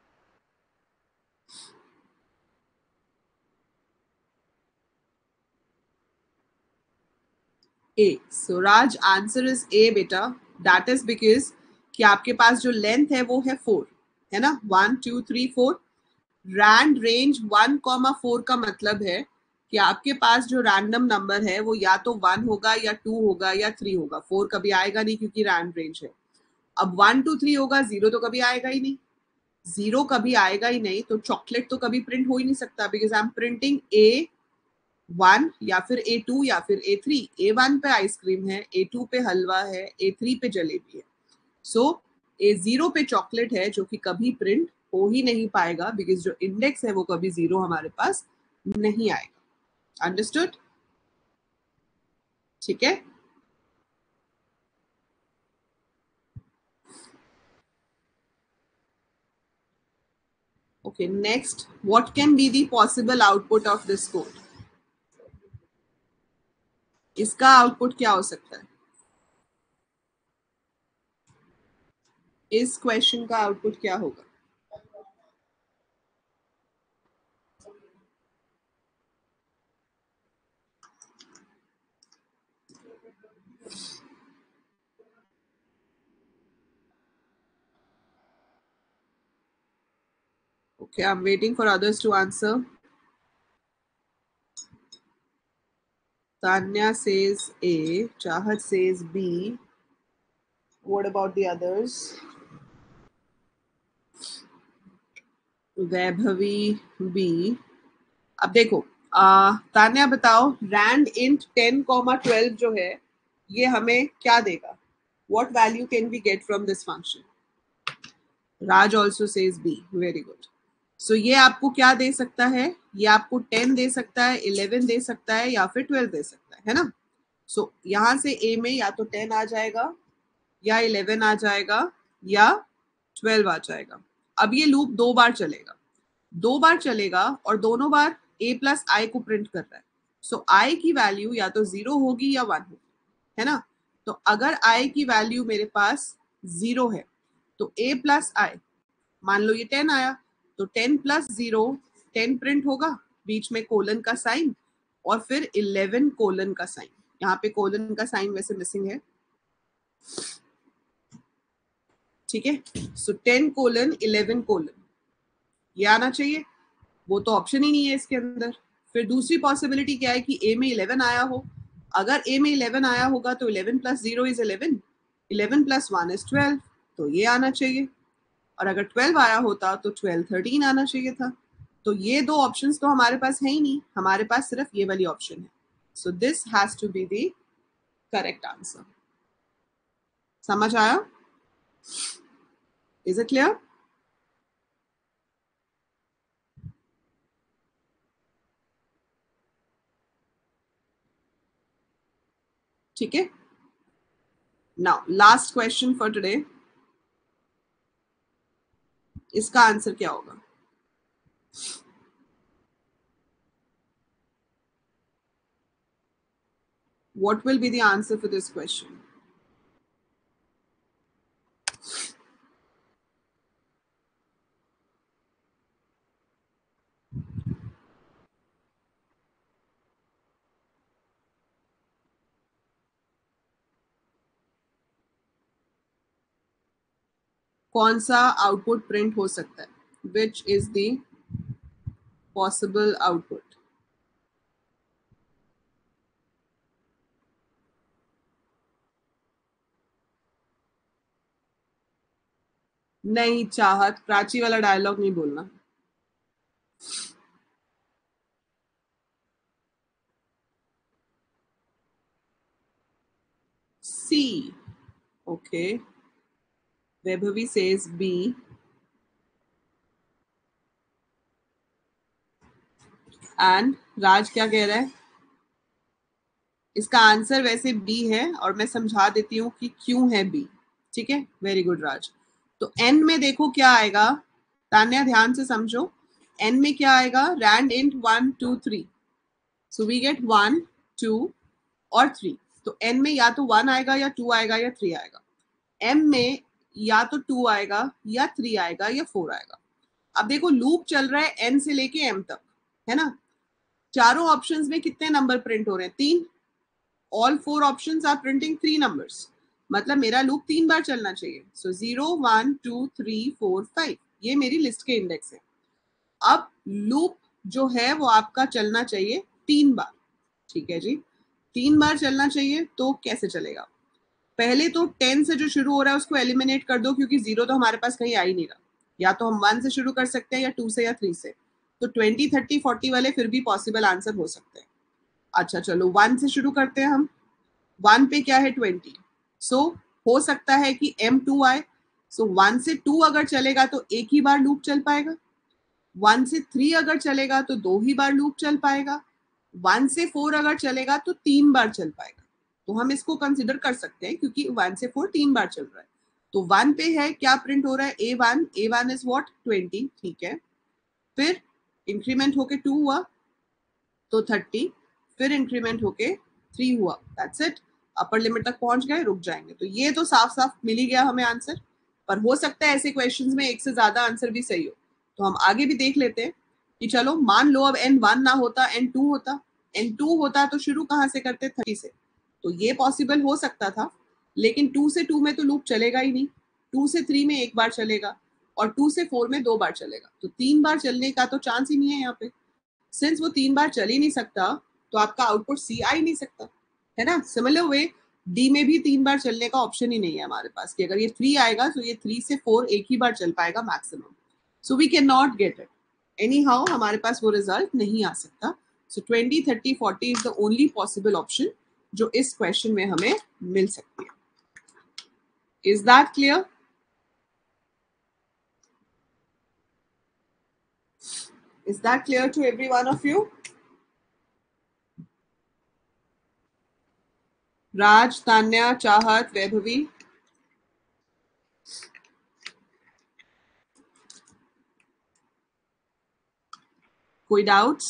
A. So Raj, answer is A बेटा. That is because कि आपके पास जो लेंथ है वो है 4, है ना? 1 2 3 4. रैंड रेंज 1,4 का मतलब है कि आपके पास जो रैंडम नंबर है वो या तो 1 होगा या 2 होगा या 3 होगा. 4 कभी आएगा नहीं क्योंकि रैंड रेंज है. अब 1 2 3 होगा, 0 तो कभी आएगा ही नहीं. 0 कभी आएगा ही नहीं, तो चॉकलेट तो कभी प्रिंट हो ही नहीं सकता, because I am printing A 1 या फिर A2 या फिर A3। A1 पे आइसक्रीम है, A2 पे हलवा है, A3 पे जलेबी है। सो A0 पे चॉकलेट है जो कि कभी प्रिंट हो ही नहीं पाएगा बिकॉज जो इंडेक्स है वो कभी 0 हमारे पास नहीं आएगा। अंडरस्टूड? ठीक है। Okay, next, what can be the possible output of this code? इसका आउटपुट क्या हो सकता है? इस क्वेश्चन का आउटपुट क्या होगा? Okay, I'm waiting for others to answer. Tanya says A, Chahat says B. What about the others? Vaibhavi B. अब देखो, तान्या बताओ, रैंड इंट 10,12 जो है ये हमें क्या देगा? What value can we get from this function? Raj also says B. Very good. So ये आपको क्या दे सकता है? ये आपको 10 दे सकता है, 11 दे सकता है या फिर 12 दे सकता है ना? सो यहां से A में या तो 10 आ जाएगा या 11 आ जाएगा या 12 आ जाएगा। अब ये लूप 2 बार चलेगा, 2 बार चलेगा और दोनों बार A प्लस आई को प्रिंट कर रहा है। सो आई की वैल्यू या तो 0 होगी या 1 होगी, है ना? तो अगर आई की वैल्यू मेरे पास 0 है तो A प्लस आई, मान लो ये 10 आया तो 10 प्लस 0 10 प्रिंट होगा, बीच में कोलन का साइन और फिर 11 कोलन का साइन। यहाँ पे कोलन का साइन वैसे मिसिंग है, ठीक है? सो 10 कोलन 11 कोलन ये आना चाहिए, वो तो ऑप्शन ही नहीं है इसके अंदर। फिर दूसरी पॉसिबिलिटी क्या है कि ए में 11 आया हो। अगर ए में 11 आया होगा तो 11 प्लस 0 इज 11, 11 प्लस 1 इज 12, तो ये आना चाहिए। और अगर 12 आया होता तो 12 13 आना चाहिए था। तो ये दो ऑप्शंस तो हमारे पास है ही नहीं, हमारे पास सिर्फ ये वाली ऑप्शन है। So this has to be the correct answer. समझ आया? Is it clear? ठीक है। Now last question for today, इसका आंसर क्या होगा? What will be the answer for this question? कौन सा आउटपुट प्रिंट हो सकता है? Which is the possible output? नहीं चाहत, प्राची वाला डायलॉग नहीं बोलना। C. Okay. Vaibhavi says B. And राज क्या कह रहा है? इसका आंसर वैसे B है और मैं समझा देती हूँ कि क्यों है B। ठीक है, वेरी गुड राज। तो N में देखो क्या आएगा, तान्या ध्यान से समझो। N में क्या आएगा? Rand int 1 2 3, so we get 1 2 और 3। तो N में या तो 1 आएगा या 2 आएगा या 3 आएगा। M में या तो 2 आएगा या 3 आएगा या 4 आएगा। अब देखो लूप चल रहा है N से लेके M तक, है ना? चारों ऑप्शंस में कितने नंबर प्रिंट हो रहे हैं? 3। All 4 options are printing 3 numbers, मतलब मेरा लूप 3 बार चलना चाहिए। सो 0 1 2 3 4 5 ये मेरी लिस्ट के इंडेक्स है। अब लूप जो है वो आपका चलना चाहिए 3 बार, ठीक है जी? 3 बार चलना चाहिए तो कैसे चलेगा? पहले तो 10 से जो शुरू हो रहा है उसको एलिमिनेट कर दो, क्योंकि 0 तो हमारे पास कहीं आ ही नहीं रहा। या तो हम 1 से शुरू कर सकते हैं या 2 से या 3 से। तो 20 30 40 वाले फिर भी पॉसिबल आंसर हो सकते हैं। अच्छा चलो 1 से शुरू करते हैं हम। 1 पे क्या है 20, सो हो सकता है कि M2 आए। सो 1 से 2 अगर चलेगा तो एक ही बार लूप चल पाएगा। 1 से 3 अगर चलेगा तो 2 ही बार लूप चल पाएगा। 1 से 4 अगर चलेगा तो 3 बार चल पाएगा। तो हम इसको कंसिडर कर सकते हैं क्योंकि 1 से 4 3 बार चल रहा है। तो 1 पे है क्या प्रिंट हो रहा है, A1 इज व्हाट 20, ठीक है। फिर इंक्रीमेंट होके 2 हुआ तो 30, फिर इंक्रीमेंट होके 3 हुआ, दैट्स इट। अपर लिमिट तक पहुंच गए, रुक जाएंगे। तो ये तो साफ साफ मिल ही गया हमें आंसर। पर हो सकता है ऐसे क्वेश्चंस में एक से ज्यादा आंसर भी सही हो। तो हम आगे भी देख लेते हैं कि चलो मान लो अब N1 ना होता, N2 होता। N2 होता तो शुरू कहाँ से करते, 30 से। तो ये पॉसिबल हो सकता था, लेकिन 2 से 2 में तो लूप चलेगा ही नहीं। 2 से 3 में एक बार चलेगा और 2 से 4 में 2 बार चलेगा। तो 3 बार चलने का तो चांस ही नहीं है यहाँ पे। सिंस वो 3 बार चल ही नहीं सकता तो आपका आउटपुट सी आ ही नहीं सकता, है ना। सिमिलर वे डी में भी 3 बार चलने का ऑप्शन ही नहीं है हमारे पास कि अगर ये 3 आएगा तो ये 3 से 4 एक ही बार चल पाएगा maximum. So we can not get it anyhow, हमारे पास वो रिजल्ट नहीं आ सकता। So 20, 30, 40 is the only possible option जो इस क्वेश्चन में हमें मिल सकती है। Is that clear? Is that clear to every one of you? Raj, Tanya, Chahat, Vaibhavi, कोई डाउट्स?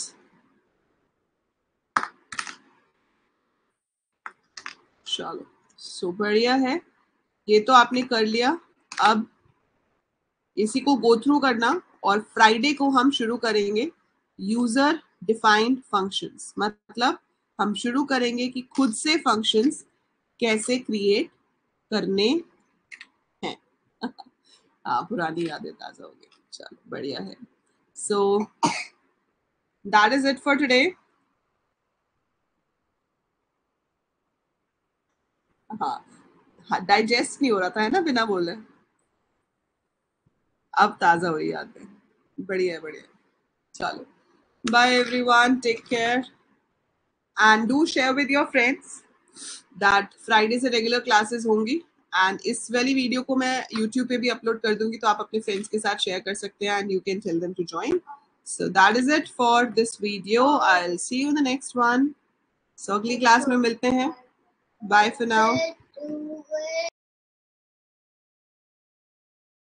चलो सो बढ़िया है, ये तो आपने कर लिया। अब इसी को गो थ्रू करना और फ्राइडे को हम शुरू करेंगे यूजर डिफाइंड फंक्शंस। मतलब हम शुरू करेंगे कि खुद से फंक्शंस कैसे क्रिएट करने हैं। हाँ, पुरानी यादें ताजा हो गई। चलो बढ़िया है। So that is it for today. हाँ, डाइजेस्ट नहीं हो रहा था, है ना, बिना बोले। अब ताजा हुई यादें। बढ़िया है, बढ़िया। चलो, bye everyone, take care and do share with your friends that Friday से रेगुलर क्लासेस होंगी। एंड इस वाली वीडियो को मैं यूट्यूब पे भी अपलोड कर दूंगी, तो आप अपने फ्रेंड्स के साथ शेयर कर सकते हैं and you can tell them to join. So that is it for this video. I will see you in the next one. So अगली क्लास में मिलते हैं। Bye for now.